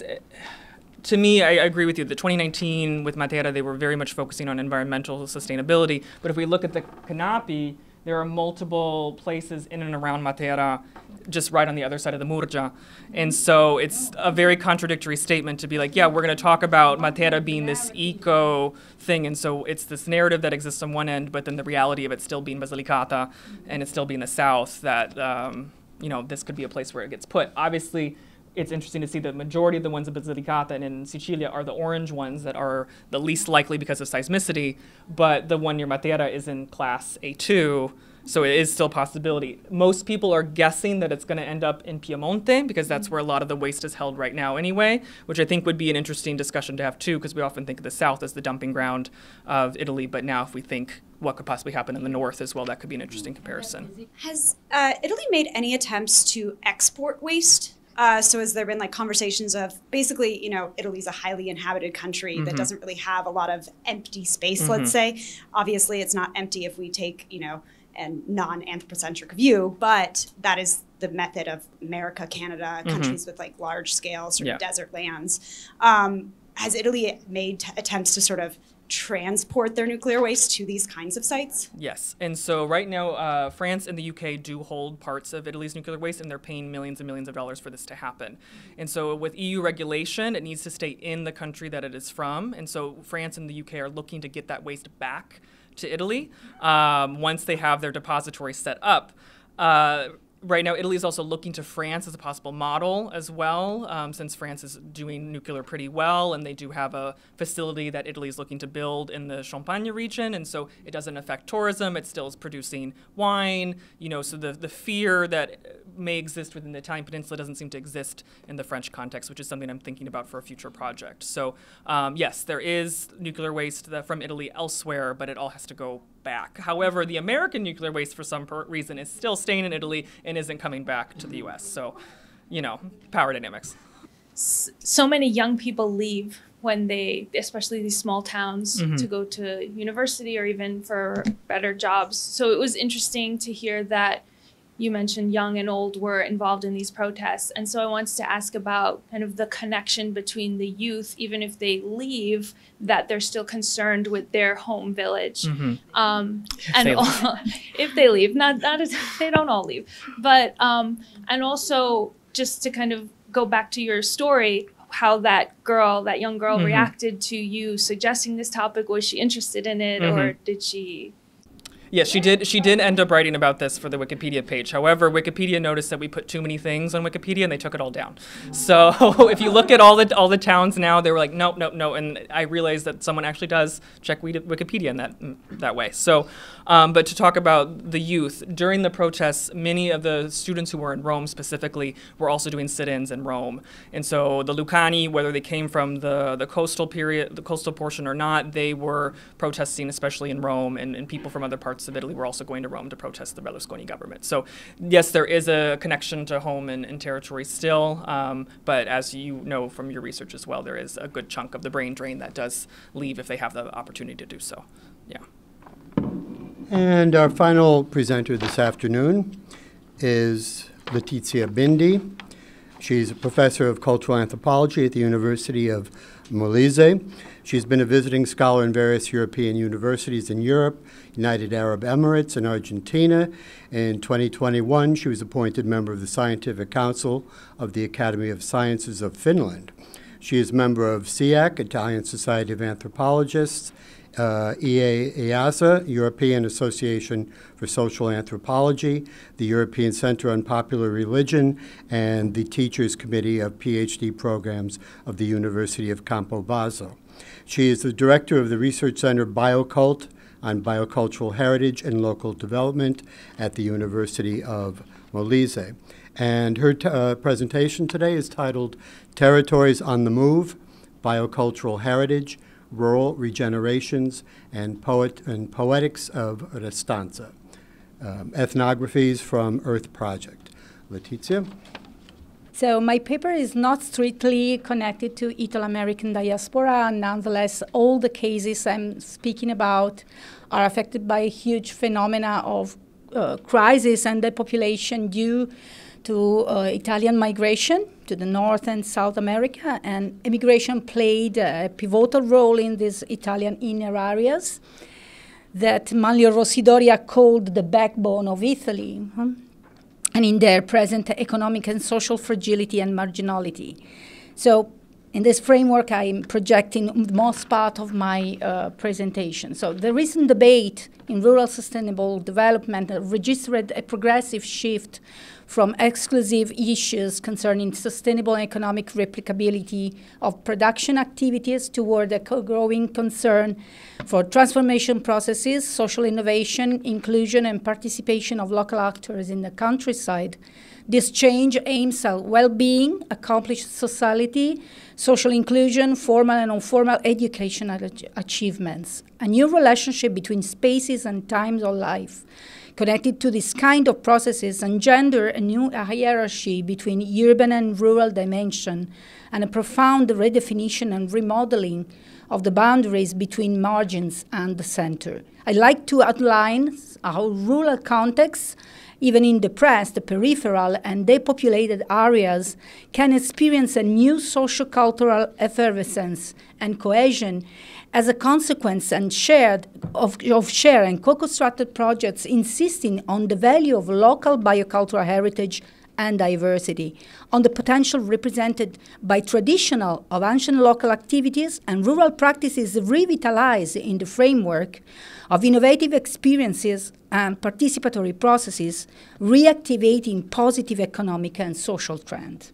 to me, I agree with you. The twenty nineteen with Matera, they were very much focusing on environmental sustainability. But if we look at the Canapi, there are multiple places in and around Matera, just right on the other side of the Murgia. And so it's a very contradictory statement to be like, yeah, we're going to talk about Matera being this eco thing. And so it's this narrative that exists on one end, but then the reality of it still being Basilicata and it still being the south, that, um, you know, this could be a place where it gets put. Obviously, it's interesting to see the majority of the ones in Basilicata and in Sicilia are the orange ones that are the least likely because of seismicity, but the one near Matera is in class A two, so it is still a possibility. Most people are guessing that it's going to end up in Piemonte, because that's where a lot of the waste is held right now anyway, which I think would be an interesting discussion to have too, because we often think of the south as the dumping ground of Italy, but now if we think what could possibly happen in the north as well, that could be an interesting comparison. Has uh, Italy made any attempts to export waste? Uh, so has there been like conversations of basically, you know, Italy's a highly inhabited country mm-hmm. that doesn't really have a lot of empty space, mm-hmm. let's say. Obviously, it's not empty if we take, you know, a non-anthropocentric view, but that is the method of America, Canada, mm-hmm. countries with like large scale sort of yeah. desert lands. Um, has Italy made t- attempts to sort of transport their nuclear waste to these kinds of sites? Yes, and so right now uh, France and the U K do hold parts of Italy's nuclear waste, and they're paying millions and millions of dollars for this to happen. And so with E U regulation, it needs to stay in the country that it is from, and so France and the U K are looking to get that waste back to Italy um, once they have their depository set up. Uh, Right now, Italy is also looking to France as a possible model as well, um, since France is doing nuclear pretty well, and they do have a facility that Italy is looking to build in the Champagne region, and so it doesn't affect tourism. It still is producing wine, you know, so the, the fear that may exist within the Italian peninsula doesn't seem to exist in the French context, which is something I'm thinking about for a future project. So um, yes, there is nuclear waste that from Italy elsewhere, but it all has to go back. However, the American nuclear waste, for some per- reason, is still staying in Italy and isn't coming back to the U S. So, you know, power dynamics. So many young people leave when they, especially these small towns, mm-hmm. to go to university or even for better jobs. So it was interesting to hear that you mentioned young and old were involved in these protests. And so I wanted to ask about kind of the connection between the youth, even if they leave, that they're still concerned with their home village. Mm-hmm. um, if and they all, if they leave, not, not as, they don't all leave. But, um, and also just to kind of go back to your story, how that girl, that young girl mm-hmm. reacted to you suggesting this topic. Was she interested in it mm-hmm. or did she? Yes, she did. She did end up writing about this for the Wikipedia page. However, Wikipedia noticed that we put too many things on Wikipedia, and they took it all down. So if you look at all the all the towns now, they were like, nope, nope, no. And I realized that someone actually does check Wikipedia in that that way. So, um, but to talk about the youth during the protests, many of the students who were in Rome specifically were also doing sit-ins in Rome. And so the Lucani, whether they came from the the coastal period, the coastal portion or not, they were protesting, especially in Rome, and, and people from other parts of Italy were also going to Rome to protest the Berlusconi government. So yes, there is a connection to home and, and territory still, um, but as you know from your research as well, there is a good chunk of the brain drain that does leave if they have the opportunity to do so. Yeah. And our final presenter this afternoon is LETIZIA BINDI. She's a professor of cultural anthropology at the University of Molise. She's been a visiting scholar in various European universities in Europe, United Arab Emirates, and Argentina. In twenty twenty-one, she was appointed member of the Scientific Council of the Academy of Sciences of Finland. She is a member of S I A C, Italian Society of Anthropologists, uh, E A E A S A, European Association for Social Anthropology, the European Center on Popular Religion, and the Teachers Committee of PhD programs of the University of Campobasso. She is the director of the Research Center Biocult on Biocultural Heritage and Local Development at the University of Molise. And her t uh, presentation today is titled Territories on the Move, Biocultural Heritage, Rural Regenerations, and, Poet and Poetics of Restanza, um, Ethnographies from Earth Project. LETIZIA? So my paper is not strictly connected to Italo-American diaspora. Nonetheless, all the cases I'm speaking about are affected by a huge phenomena of uh, crisis and depopulation due to uh, Italian migration to the North and South America, and immigration played a pivotal role in these Italian inner areas that Manlio Rossidoria called the backbone of Italy. Huh? And in their present economic and social fragility and marginality. So in this framework, I'm projecting the most part of my uh, presentation. So the recent debate in rural sustainable development registered a progressive shift from exclusive issues concerning sustainable economic replicability of production activities toward a growing concern for transformation processes, social innovation, inclusion, and participation of local actors in the countryside. This change aims at well-being, accomplished society, social inclusion, formal and informal educational ach achievements, a new relationship between spaces and times of life. Connected to this kind of processes engender a new hierarchy between urban and rural dimension and a profound redefinition and remodeling of the boundaries between margins and the center. I'd like to outline how rural contexts, even in depressed, peripheral, and depopulated areas, can experience a new socio-cultural effervescence and cohesion as a consequence and shared of, of shared and co-constructed projects insisting on the value of local biocultural heritage and diversity, on the potential represented by traditional of ancient local activities and rural practices revitalized in the framework of innovative experiences and participatory processes, reactivating positive economic and social trends.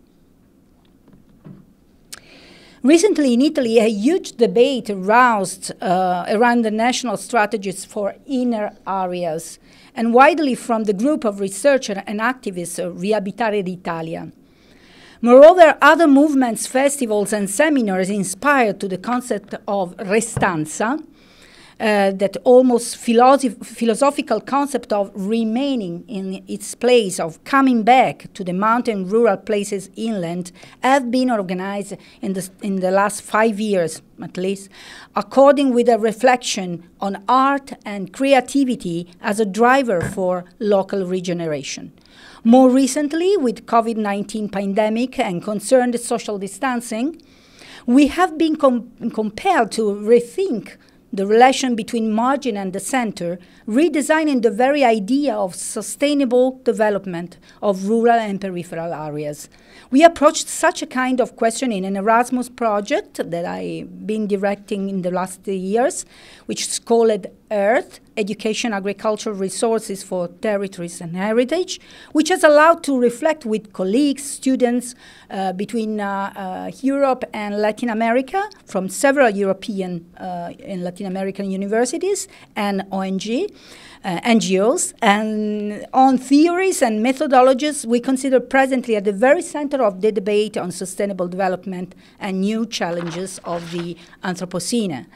Recently in Italy, a huge debate aroused uh, around the national strategies for inner areas, and widely from the group of researchers and activists of Riabitare d'Italia. Moreover, other movements, festivals, and seminars inspired to the concept of Restanza uh, that almost philosoph philosophical concept of remaining in its place, of coming back to the mountain rural places inland, have been organized in the, in the last five years at least, according with a reflection on art and creativity as a driver for local regeneration. More recently, with COVID nineteen pandemic and concerned social distancing, we have been com compelled to rethink the relation between margin and the center, redesigning the very idea of sustainable development of rural and peripheral areas. We approached such a kind of question in an Erasmus project that I've been directing in the last years, which is called Earth, Education, Agricultural Resources for Territories and Heritage, which has allowed to reflect with colleagues, students uh, between uh, uh, Europe and Latin America from several European uh, and Latin American universities and O N G. Uh, N G Os, and on theories and methodologies we consider presently at the very center of the debate on sustainable development and new challenges of the Anthropocene.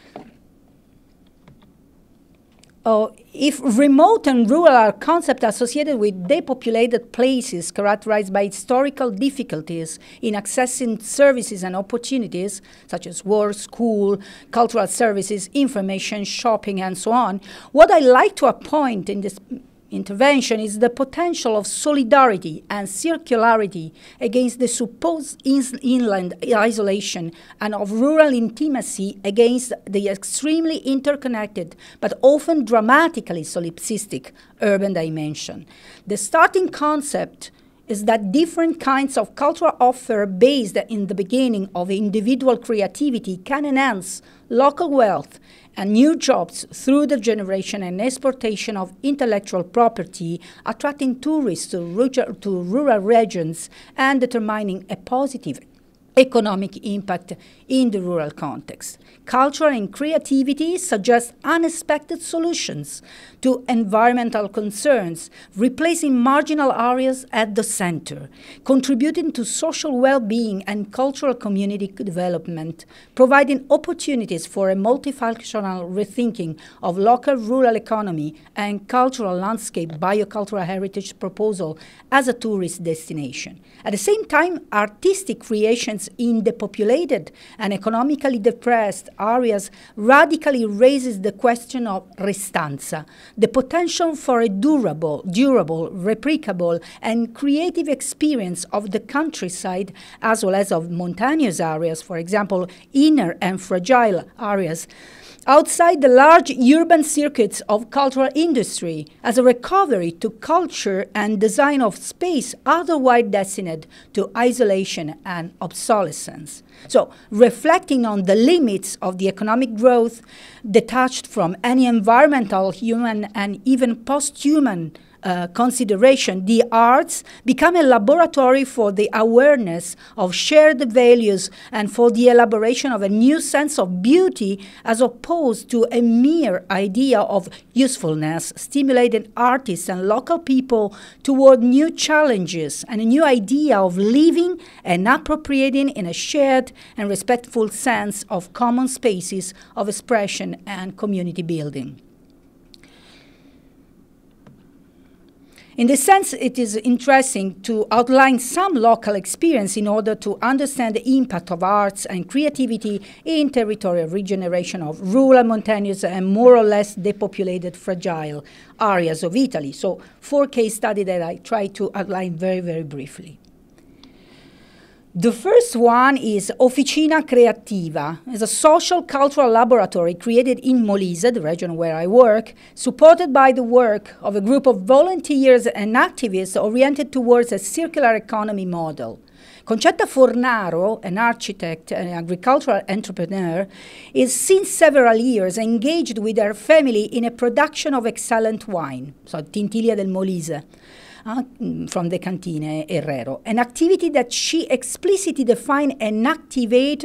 Oh, if remote and rural are concepts associated with depopulated places characterized by historical difficulties in accessing services and opportunities, such as work, school, cultural services, information, shopping, and so on, what I like to appoint in this intervention is the potential of solidarity and circularity against the supposed inland isolation and of rural intimacy against the extremely interconnected but often dramatically solipsistic urban dimension. The starting concept is that different kinds of cultural offer based in the beginning of individual creativity can enhance local wealth and new jobs through the generation and exportation of intellectual property, attracting tourists to rural, to rural regions and determining a positive economic impact in the rural context. Culture and creativity suggest unexpected solutions to environmental concerns, replacing marginal areas at the center, contributing to social well-being and cultural community development, providing opportunities for a multifunctional rethinking of local rural economy and cultural landscape biocultural heritage proposal as a tourist destination. At the same time, artistic creations in depopulated and economically depressed areas radically raises the question of restanza, the potential for a durable, durable, replicable, and creative experience of the countryside as well as of mountainous areas, for example, inner and fragile areas, outside the large urban circuits of cultural industry as a recovery to culture and design of space otherwise destined to isolation and obsolescence. So, reflecting on the limits of the economic growth detached from any environmental, human, and even post-human Uh, consideration, the arts become a laboratory for the awareness of shared values and for the elaboration of a new sense of beauty as opposed to a mere idea of usefulness, stimulating artists and local people toward new challenges and a new idea of living and appropriating in a shared and respectful sense of common spaces of expression and community building. In this sense, it is interesting to outline some local experience in order to understand the impact of arts and creativity in territorial regeneration of rural, mountainous, and more or less depopulated, fragile areas of Italy. So, four case studies that I try to outline very, very briefly. The first one is Officina Creativa. It's a social cultural laboratory created in Molise, the region where I work, supported by the work of a group of volunteers and activists oriented towards a circular economy model. Concetta Fornaro, an architect and agricultural entrepreneur, is since several years engaged with her family in a production of excellent wine, so Tintiglia del Molise, Uh, from the Cantine Herrero, an activity that she explicitly defined an activator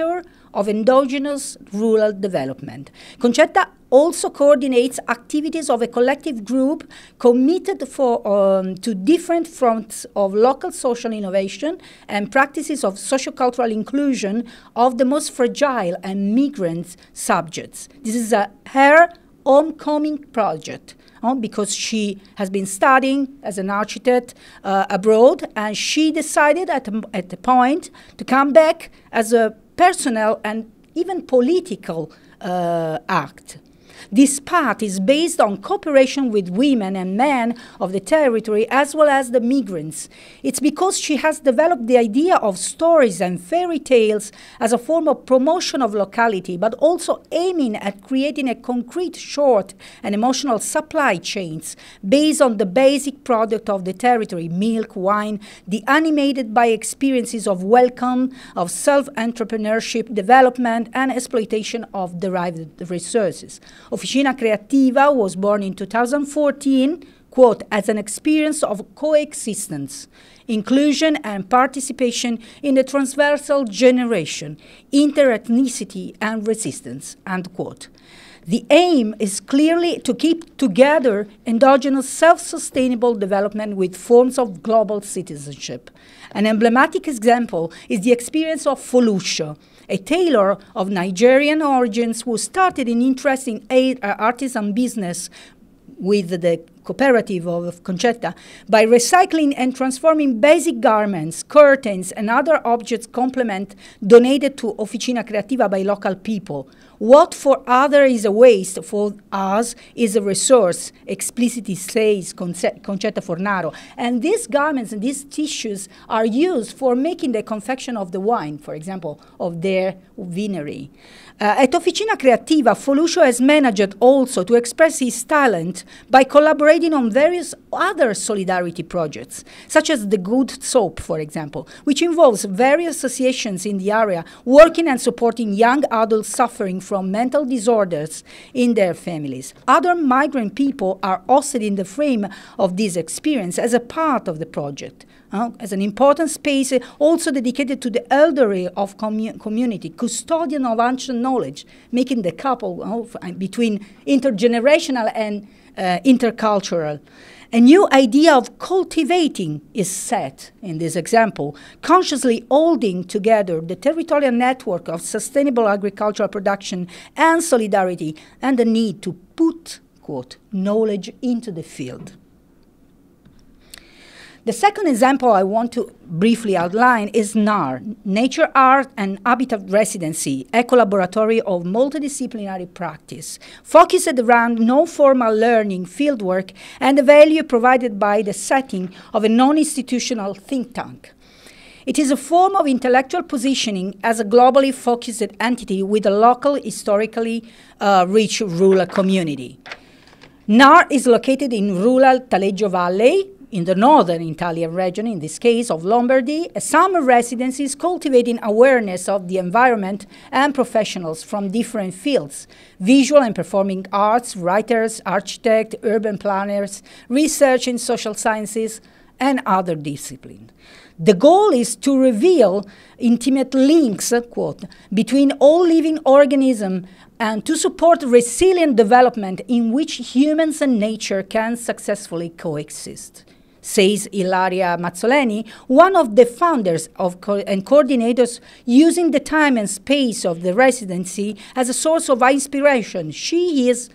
of endogenous rural development. Concetta also coordinates activities of a collective group committed for, um, to different fronts of local social innovation and practices of sociocultural inclusion of the most fragile and migrant subjects. This is a, her homecoming project. Uh, because she has been studying as an architect uh, abroad, and she decided at a, at a point to come back as a personal and even political uh, act. This path is based on cooperation with women and men of the territory as well as the migrants. It's because she has developed the idea of stories and fairy tales as a form of promotion of locality, but also aiming at creating a concrete, short, and emotional supply chains based on the basic product of the territory, milk, wine, the animated by experiences of welcome, of self-entrepreneurship, development, and exploitation of derived resources. Officina Creativa was born in two thousand fourteen, quote, as an experience of coexistence, inclusion and participation in the transversal generation, interethnicity and resistance, end quote. The aim is clearly to keep together endogenous self-sustainable development with forms of global citizenship. An emblematic example is the experience of Foluscio, a tailor of Nigerian origins who started an interest in artisan business with the cooperative of Concetta by recycling and transforming basic garments, curtains, and other objects complement donated to Officina Creativa by local people. What for others is a waste, for us is a resource, explicitly says Concetta Fornaro. And these garments and these tissues are used for making the confection of the wine, for example, of their winery. Uh, at Officina Creativa, Foluscio has managed also to express his talent by collaborating on various other solidarity projects, such as the Good Soap, for example, which involves various associations in the area working and supporting young adults suffering from mental disorders in their families. Other migrant people are hosted in the frame of this experience as a part of the project. Uh, as an important space uh, also dedicated to the elderly of commu community, custodian of ancient knowledge, making the couple uh, between intergenerational and uh, intercultural. A new idea of cultivating is set in this example, consciously holding together the territorial network of sustainable agricultural production and solidarity and the need to put, quote, knowledge into the field. The second example I want to briefly outline is N A R, Nature, Art and Habitat Residency, a collaboratory of multidisciplinary practice, focused around non-formal learning, fieldwork, and the value provided by the setting of a non-institutional think tank. It is a form of intellectual positioning as a globally focused entity with a local, historically uh, rich rural community. N A R is located in rural Taleggio Valley, in the northern Italian region, in this case of Lombardy, a summer residencies cultivating awareness of the environment and professionals from different fields, visual and performing arts, writers, architects, urban planners, research in social sciences, and other disciplines. The goal is to reveal intimate links, quote, between all living organisms and to support resilient development in which humans and nature can successfully coexist, says Ilaria Mazzoleni, one of the founders of co and coordinators using the time and space of the residency as a source of inspiration. She is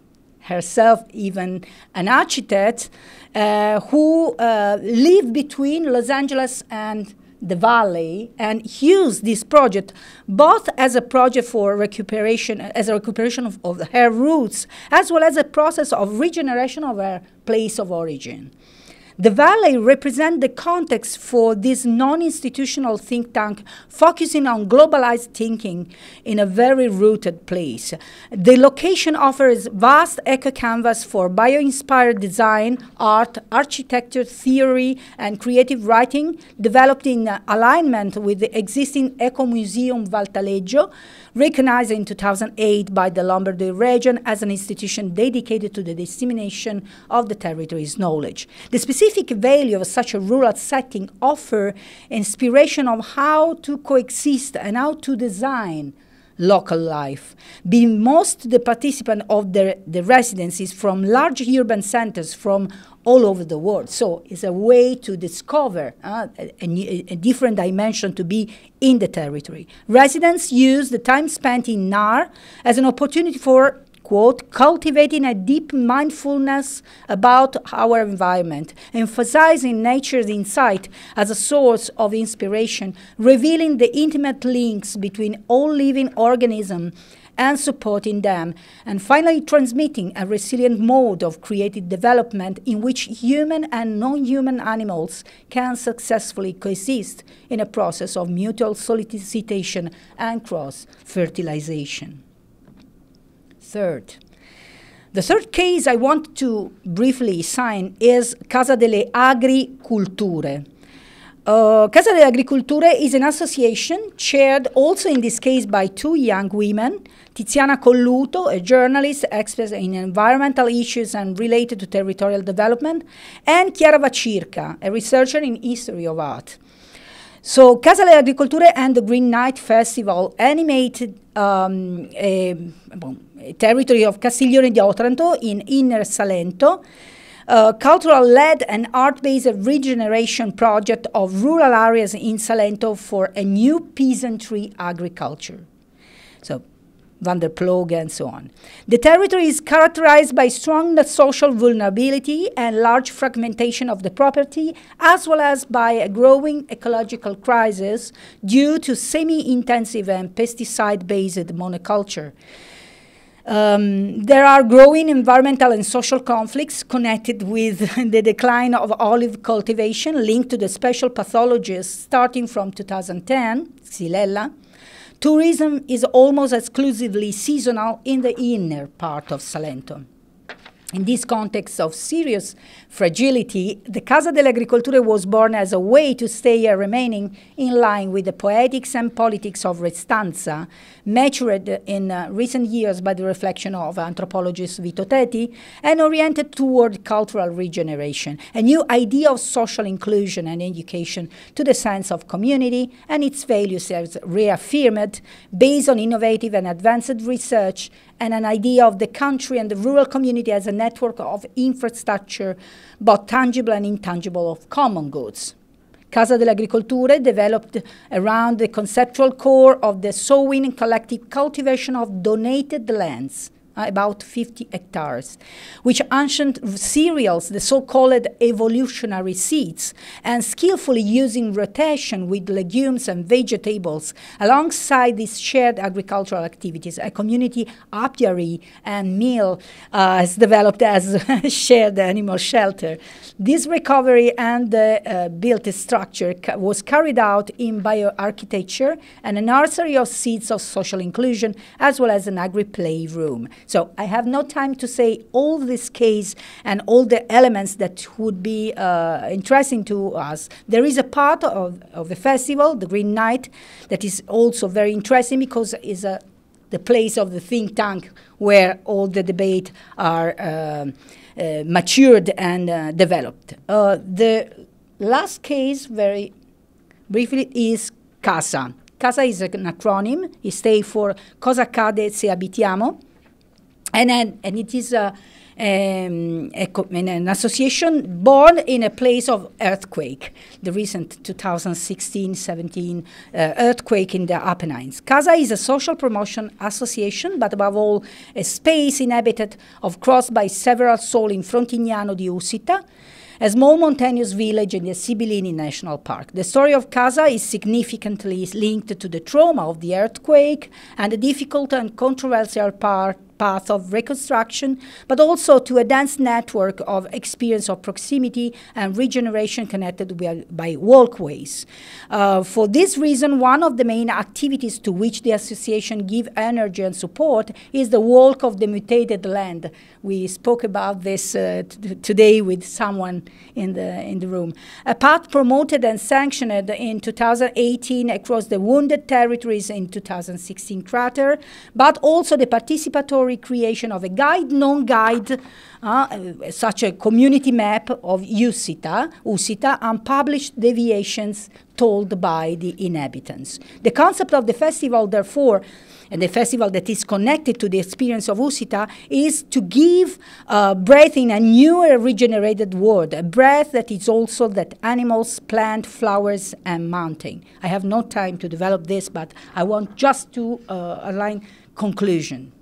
herself even an architect uh, who uh, lived between Los Angeles and the valley and used this project both as a project for recuperation, as a recuperation of, of her roots, as well as a process of regeneration of her place of origin. The Valley represents the context for this non-institutional think tank focusing on globalized thinking in a very rooted place. The location offers vast eco-canvas for bio-inspired design, art, architecture, theory, and creative writing, developed in uh, alignment with the existing Eco-Museum Valtaleggio, recognized in two thousand eight by the Lombardy region as an institution dedicated to the dissemination of the territory's knowledge. The specific specific value of such a rural setting offer inspiration of how to coexist and how to design local life. Being most the participant of the, the residencies from large urban centers from all over the world. So it's a way to discover uh, a, a, a different dimension to be in the territory. Residents use the time spent in N A R as an opportunity for, quote, cultivating a deep mindfulness about our environment, emphasizing nature's insight as a source of inspiration, revealing the intimate links between all living organisms and supporting them, and finally transmitting a resilient mode of creative development in which human and non-human animals can successfully coexist in a process of mutual solicitation and cross-fertilization. Third, the third case I want to briefly sign is Casa delle Agriculture. Uh, Casa delle Agriculture is an association chaired also in this case by two young women, Tiziana Colluto, a journalist expert in environmental issues and related to territorial development, and Chiara Vacirca, a researcher in history of art. So Casa delle Agriculture and the Green Night Festival animated um, a, a territory of Castiglione di Otranto in Inner Salento, Uh, cultural-led and art-based regeneration project of rural areas in Salento for a new peasantry agriculture. So, Van der Ploeg and so on. The territory is characterized by strong social vulnerability and large fragmentation of the property, as well as by a growing ecological crisis due to semi-intensive and pesticide-based monoculture. Um, there are growing environmental and social conflicts connected with the decline of olive cultivation linked to the special pathologies starting from two thousand ten, Xylella. Tourism is almost exclusively seasonal in the inner part of Salento. In this context of serious fragility, the Casa dell'Agricoltura was born as a way to stay uh, remaining in line with the poetics and politics of Restanza, matured in uh, recent years by the reflection of anthropologist Vito Tetti, and oriented toward cultural regeneration, a new idea of social inclusion and education to the sense of community and its values as reaffirmed, based on innovative and advanced research, and an idea of the country and the rural community as a network of infrastructure, both tangible and intangible, of common goods. Casa dell'Agricoltura developed around the conceptual core of the sowing and collective cultivation of donated lands, uh, about fifty hectares, which ancient cereals, the so-called evolutionary seeds, and skillfully using rotation with legumes and vegetables alongside these shared agricultural activities. A community apiary and mill uh, has developed as a shared animal shelter. This recovery and the uh, built structure ca was carried out in bioarchitecture and a nursery of seeds of social inclusion, as well as an agri-play room. So I have no time to say all this case and all the elements that would be uh, interesting to us. There is a part of, of the festival, the Green Night, that is also very interesting because it's a, the place of the think tank where all the debate are uh, uh, matured and uh, developed. Uh, the last case, very briefly, is CASA. CASA is an acronym. It stands for Cosa accade se abitiamo. And, and, and it is a, um, a, an association born in a place of earthquake, the recent two thousand sixteen seventeen uh, earthquake in the Apennines. CASA is a social promotion association, but above all, a space inhabited of crossed by several souls in Frontignano di Usita, a small mountainous village in the Sibillini National Park. The story of Casa is significantly linked to the trauma of the earthquake and the difficult and controversial part path of reconstruction, but also to a dense network of experience of proximity and regeneration connected by, by walkways. Uh, for this reason, one of the main activities to which the association gives energy and support is the Walk of the Mutated Land. We spoke about this uh, today with someone in the, in the room. A path promoted and sanctioned in two thousand eighteen across the wounded territories in two thousand sixteen crater, but also the participatory participatory creation of a guide, non-guide, uh, such a community map of USITA, USITA, and published deviations told by the inhabitants. The concept of the festival, therefore, and the festival that is connected to the experience of USITA, is to give uh, breath in a new and regenerated world, a breath that is also that animals, plant, flowers, and mountain. I have no time to develop this, but I want just to uh, align conclusion.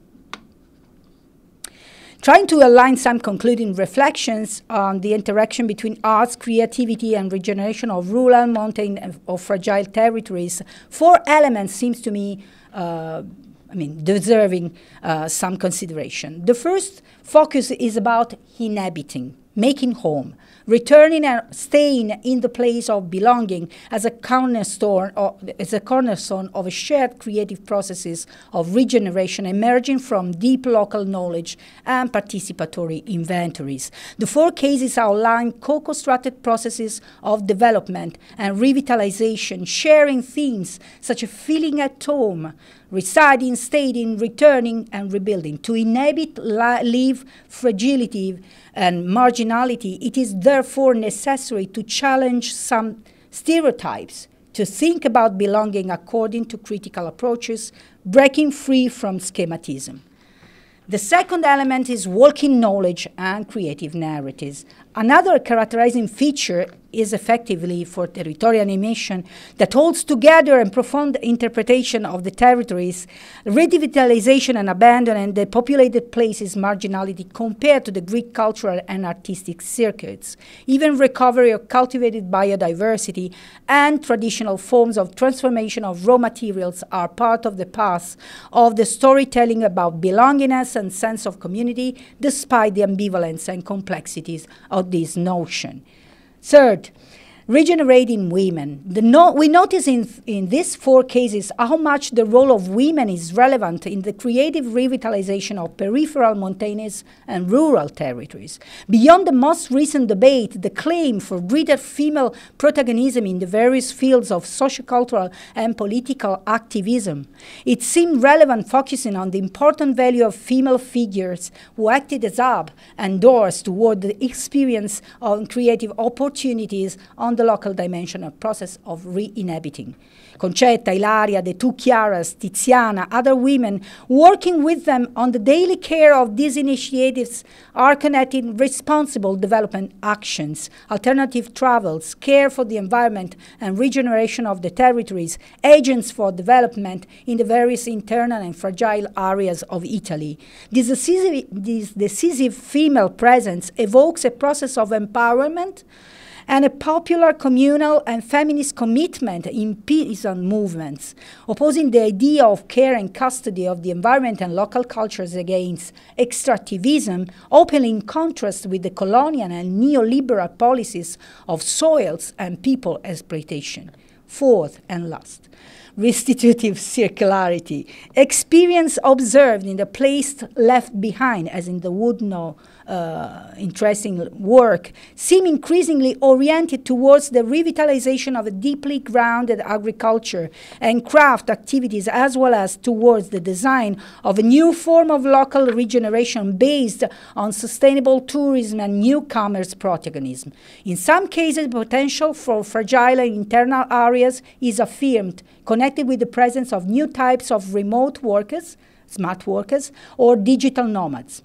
Trying to align some concluding reflections on the interaction between arts, creativity, and regeneration of rural, mountain, or fragile territories, four elements seems to me Uh, I mean, deserving uh, some consideration. The first focus is about inhabiting, making home, returning and staying in the place of belonging as a cornerstone, or as a cornerstone of a shared creative processes of regeneration emerging from deep local knowledge and participatory inventories. The four cases outline co-constructed processes of development and revitalization, sharing themes such as feeling at home, residing, staying, returning, and rebuilding. To inhabit, live, fragility, and marginality, it is therefore necessary to challenge some stereotypes, to think about belonging according to critical approaches, breaking free from schematism. The second element is walking knowledge and creative narratives. Another characterizing feature is effectively for territorial animation that holds together a profound interpretation of the territories, revitalization and abandonment, the populated places, marginality compared to the Greek cultural and artistic circuits, even recovery of cultivated biodiversity and traditional forms of transformation of raw materials are part of the path of the storytelling about belongingness and sense of community, despite the ambivalence and complexities of this notion. Third, regenerating women. The no we notice in, in these four cases how much the role of women is relevant in the creative revitalization of peripheral mountainous and rural territories. Beyond the most recent debate, the claim for greater female protagonism in the various fields of sociocultural and political activism, it seemed relevant focusing on the important value of female figures who acted as hub and doors toward the experience of creative opportunities on the local dimensional process of re-inhabiting. Concetta, Ilaria, the two Chiaras, Tiziana, other women working with them on the daily care of these initiatives are connecting responsible development actions, alternative travels, care for the environment and regeneration of the territories, agents for development in the various internal and fragile areas of Italy. This decisive, this decisive female presence evokes a process of empowerment and a popular communal and feminist commitment in peasant movements, opposing the idea of care and custody of the environment and local cultures against extractivism, openly in contrast with the colonial and neoliberal policies of soils and people exploitation. Fourth and last, restitutive circularity, experience observed in the place left behind, as in the Woodno uh, interesting work, seem increasingly oriented towards the revitalization of a deeply grounded agriculture and craft activities, as well as towards the design of a new form of local regeneration based on sustainable tourism and newcomers' protagonism. In some cases, the potential for fragile internal areas is affirmed, connected with the presence of new types of remote workers, smart workers, or digital nomads.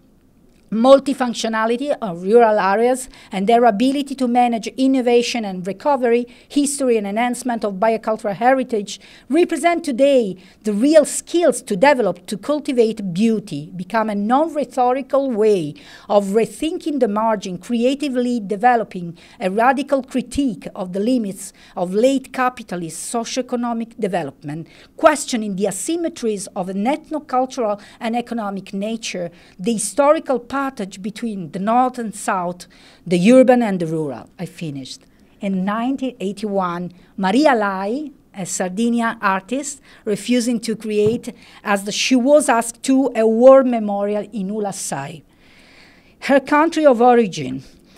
Multifunctionality of rural areas and their ability to manage innovation and recovery, history and enhancement of biocultural heritage represent today the real skills to develop, to cultivate beauty, become a non-rhetorical way of rethinking the margin, creatively developing a radical critique of the limits of late capitalist socioeconomic development, questioning the asymmetries of an ethno-cultural and economic nature, the historical path between the north and south, the urban and the rural. I finished. In nineteen eighty-one, Maria Lai, a Sardinian artist, refusing to create as the, she was asked to a war memorial in Ulassai, her country of origin.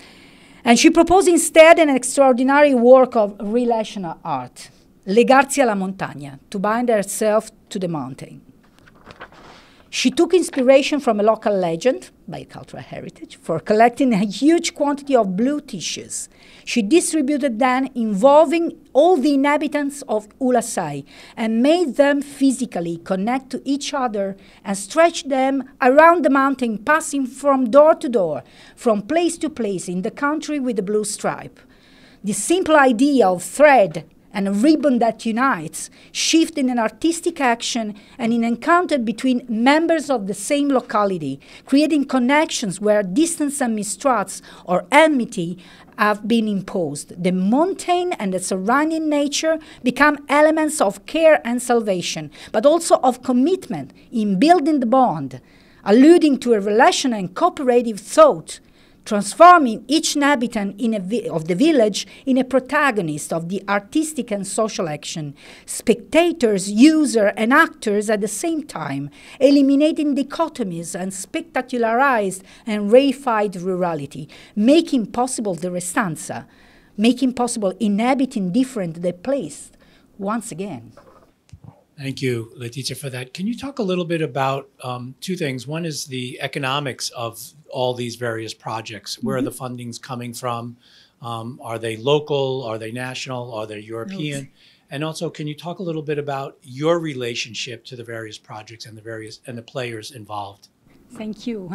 And she proposed instead an extraordinary work of relational art, legarsi alla montagna, to bind herself to the mountain. She took inspiration from a local legend, Biocultural heritage, for collecting a huge quantity of blue tissues. She distributed them involving all the inhabitants of Ulasai and made them physically connect to each other and stretch them around the mountain, passing from door to door, from place to place in the country with the blue stripe. The simple idea of thread and a ribbon that unites, shift in an artistic action and in encounter between members of the same locality, creating connections where distance and mistrust or enmity have been imposed. The mountain and the surrounding nature become elements of care and salvation, but also of commitment in building the bond, alluding to a relation and cooperative thought, transforming each inhabitant in a vi- of the village in a protagonist of the artistic and social action, spectators, users, and actors at the same time, eliminating dichotomies and spectacularized and reified rurality, making possible the restanza, making possible inhabiting different the place once again. Thank you, LETIZIA, for that. Can you talk a little bit about um, two things? One is the economics of all these various projects. Where mm-hmm. are the fundings coming from? Um, are they local? Are they national? Are they European? Yes. And also, can you talk a little bit about your relationship to the various projects and the various and the players involved? Thank you.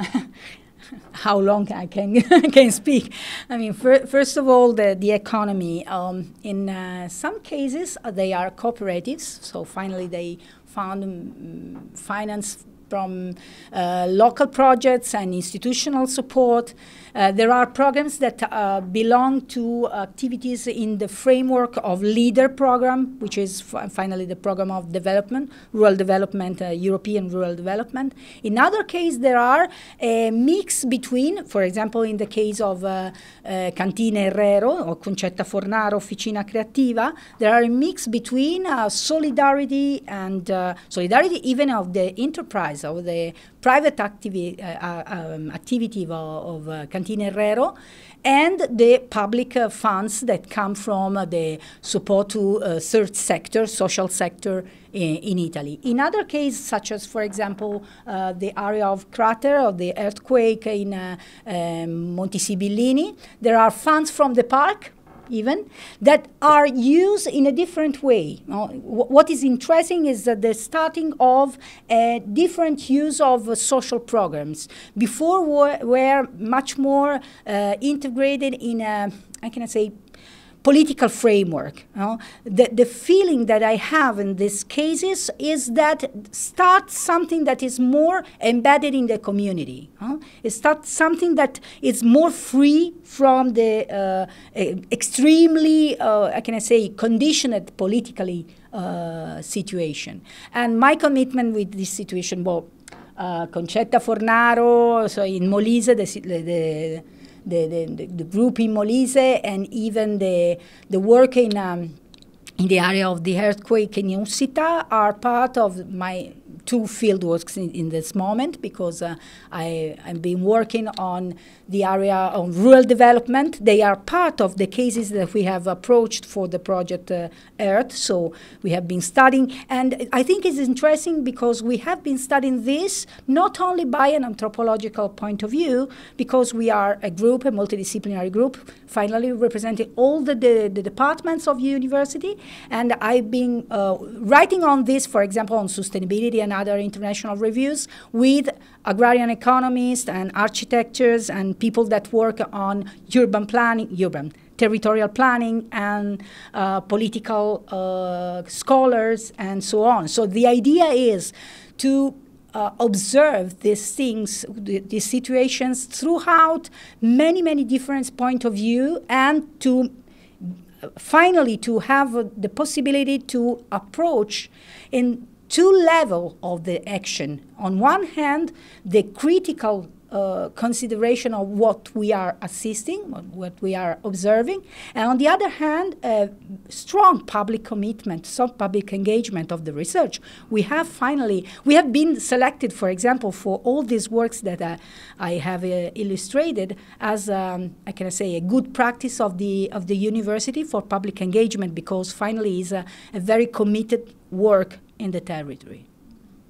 How long I can can speak? I mean, fir- first of all, the the economy. Um, in uh, some cases, uh, they are cooperatives. So finally, they found um, finance from uh, local projects and institutional support. Uh, there are programs that uh, belong to activities in the framework of LEADER program, which is f- finally the program of development, rural development, uh, European rural development. In other cases, there are a mix between, for example, in the case of uh, uh, Cantina Herrero or Concetta Fornaro Officina Creativa, there are a mix between uh, solidarity and uh, solidarity even of the enterprise, of the private activi- uh, um, activity of, of uh, Cantina Herrero, and the public uh, funds that come from uh, the support to uh, third sector, social sector in, in Italy. In other cases, such as, for example, uh, the area of crater of the earthquake in uh, um, Monti Sibillini, there are funds from the park, even, that are used in a different way. Uh, w- what is interesting is that the starting of a different use of uh, social programs. Before were, were much more uh, integrated in a, how can I say, political framework. You know? the, the feeling that I have in these cases is that start something that is more embedded in the community. Huh? It starts something that is more free from the uh, extremely, uh, how can I say, conditioned politically uh, situation. And my commitment with this situation, well, uh, Concetta Fornaro, so in Molise, the, the The, the, the group in Molise, and even the the work in um, in the area of the earthquake in Ussita are part of my two field works in, in this moment, because uh, I, I've been working on the area of rural development. They are part of the cases that we have approached for the project uh, Earth. So we have been studying, and I think it's interesting because we have been studying this not only by an anthropological point of view, because we are a group, a multidisciplinary group, finally representing all the, the, the departments of university, and I've been uh, writing on this, for example, on sustainability and other international reviews with agrarian economists and architects and people that work on urban planning, urban territorial planning, and uh, political uh, scholars, and so on. So the idea is to uh, observe these things, th- these situations throughout many, many different points of view, and to uh, finally to have uh, the possibility to approach in two levels of the action. On one hand, the critical uh, consideration of what we are assisting, what we are observing, and on the other hand, a strong public commitment, some public engagement of the research. We have finally, we have been selected, for example, for all these works that uh, I have uh, illustrated as, um, I can say, a good practice of the of the university for public engagement, because finally is a, a very committed work in the territory.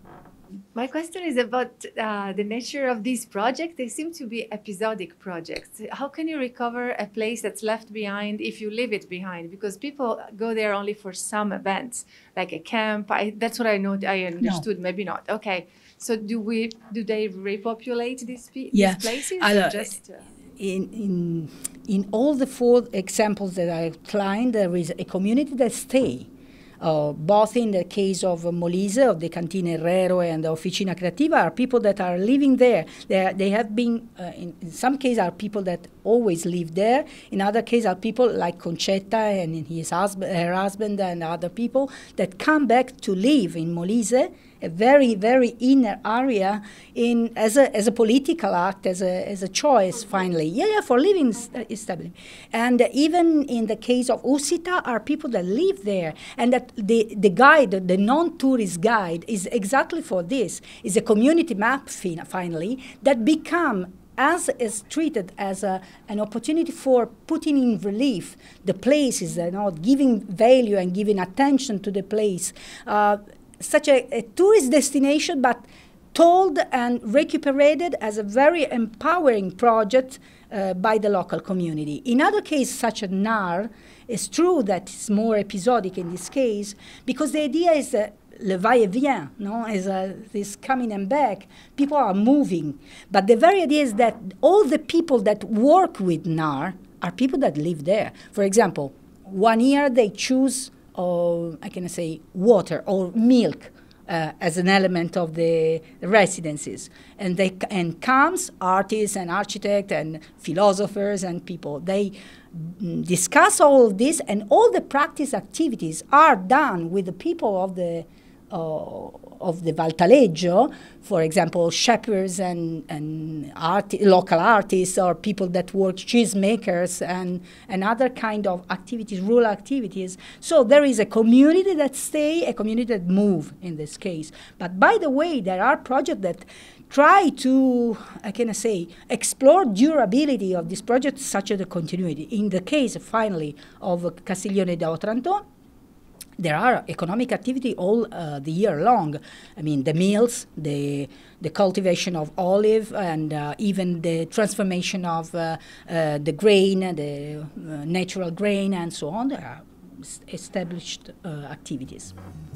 My question is about uh, the nature of these projects. They seem to be episodic projects. How can you recover a place that's left behind if you leave it behind? Because people go there only for some events, like a camp. I, that's what I know. I understood. No. Maybe not. Okay. So do we? Do they repopulate these, yeah. these places? Uh, just, uh, in in in all the four examples that I outlined, there is a community that stay. Uh, both in the case of uh, Molise, of the Cantina Herrero and the Officina Creativa, are people that are living there. They, are, they have been, uh, in, in some cases, are people that always live there. In other cases, are people like Concetta and his husband, her husband and other people that come back to live in Molise, a very, very inner area, in as a as a political act, as a as a choice. Finally, yeah, yeah, for living stably. And uh, even in the case of Ursita, are people that live there, and that the the guide, the non-tourist guide, is exactly for this. Is a community map fin finally that become as is treated as a, an opportunity for putting in relief the places, you know, giving value and giving attention to the place. Uh, such a, a tourist destination, but told and recuperated as a very empowering project uh, by the local community. In other cases, such as N A R, it's true that it's more episodic in this case, because the idea is that le va-et-vient, no, is uh, this coming and back. People are moving, but the very idea is that all the people that work with N A R are people that live there. For example, one year they choose or I can say water or milk uh, as an element of the residences, and they and comes artists and architects and philosophers and people. They mm, discuss all of this, and all the practice activities are done with the people of the uh, of the Valtaleggio. For example, shepherds and and art local artists, or people that work cheesemakers and and other kind of activities, rural activities. So there is a community that stay, a community that move in this case. But by the way, there are projects that try to, I can say, explore durability of this project, such as the continuity. In the case, finally, of Castiglione d'Otranto, there are economic activity all uh, the year long. I mean, the mills, the the cultivation of olive, and uh, even the transformation of uh, uh, the grain, the uh, natural grain, and so on. There are established uh, activities.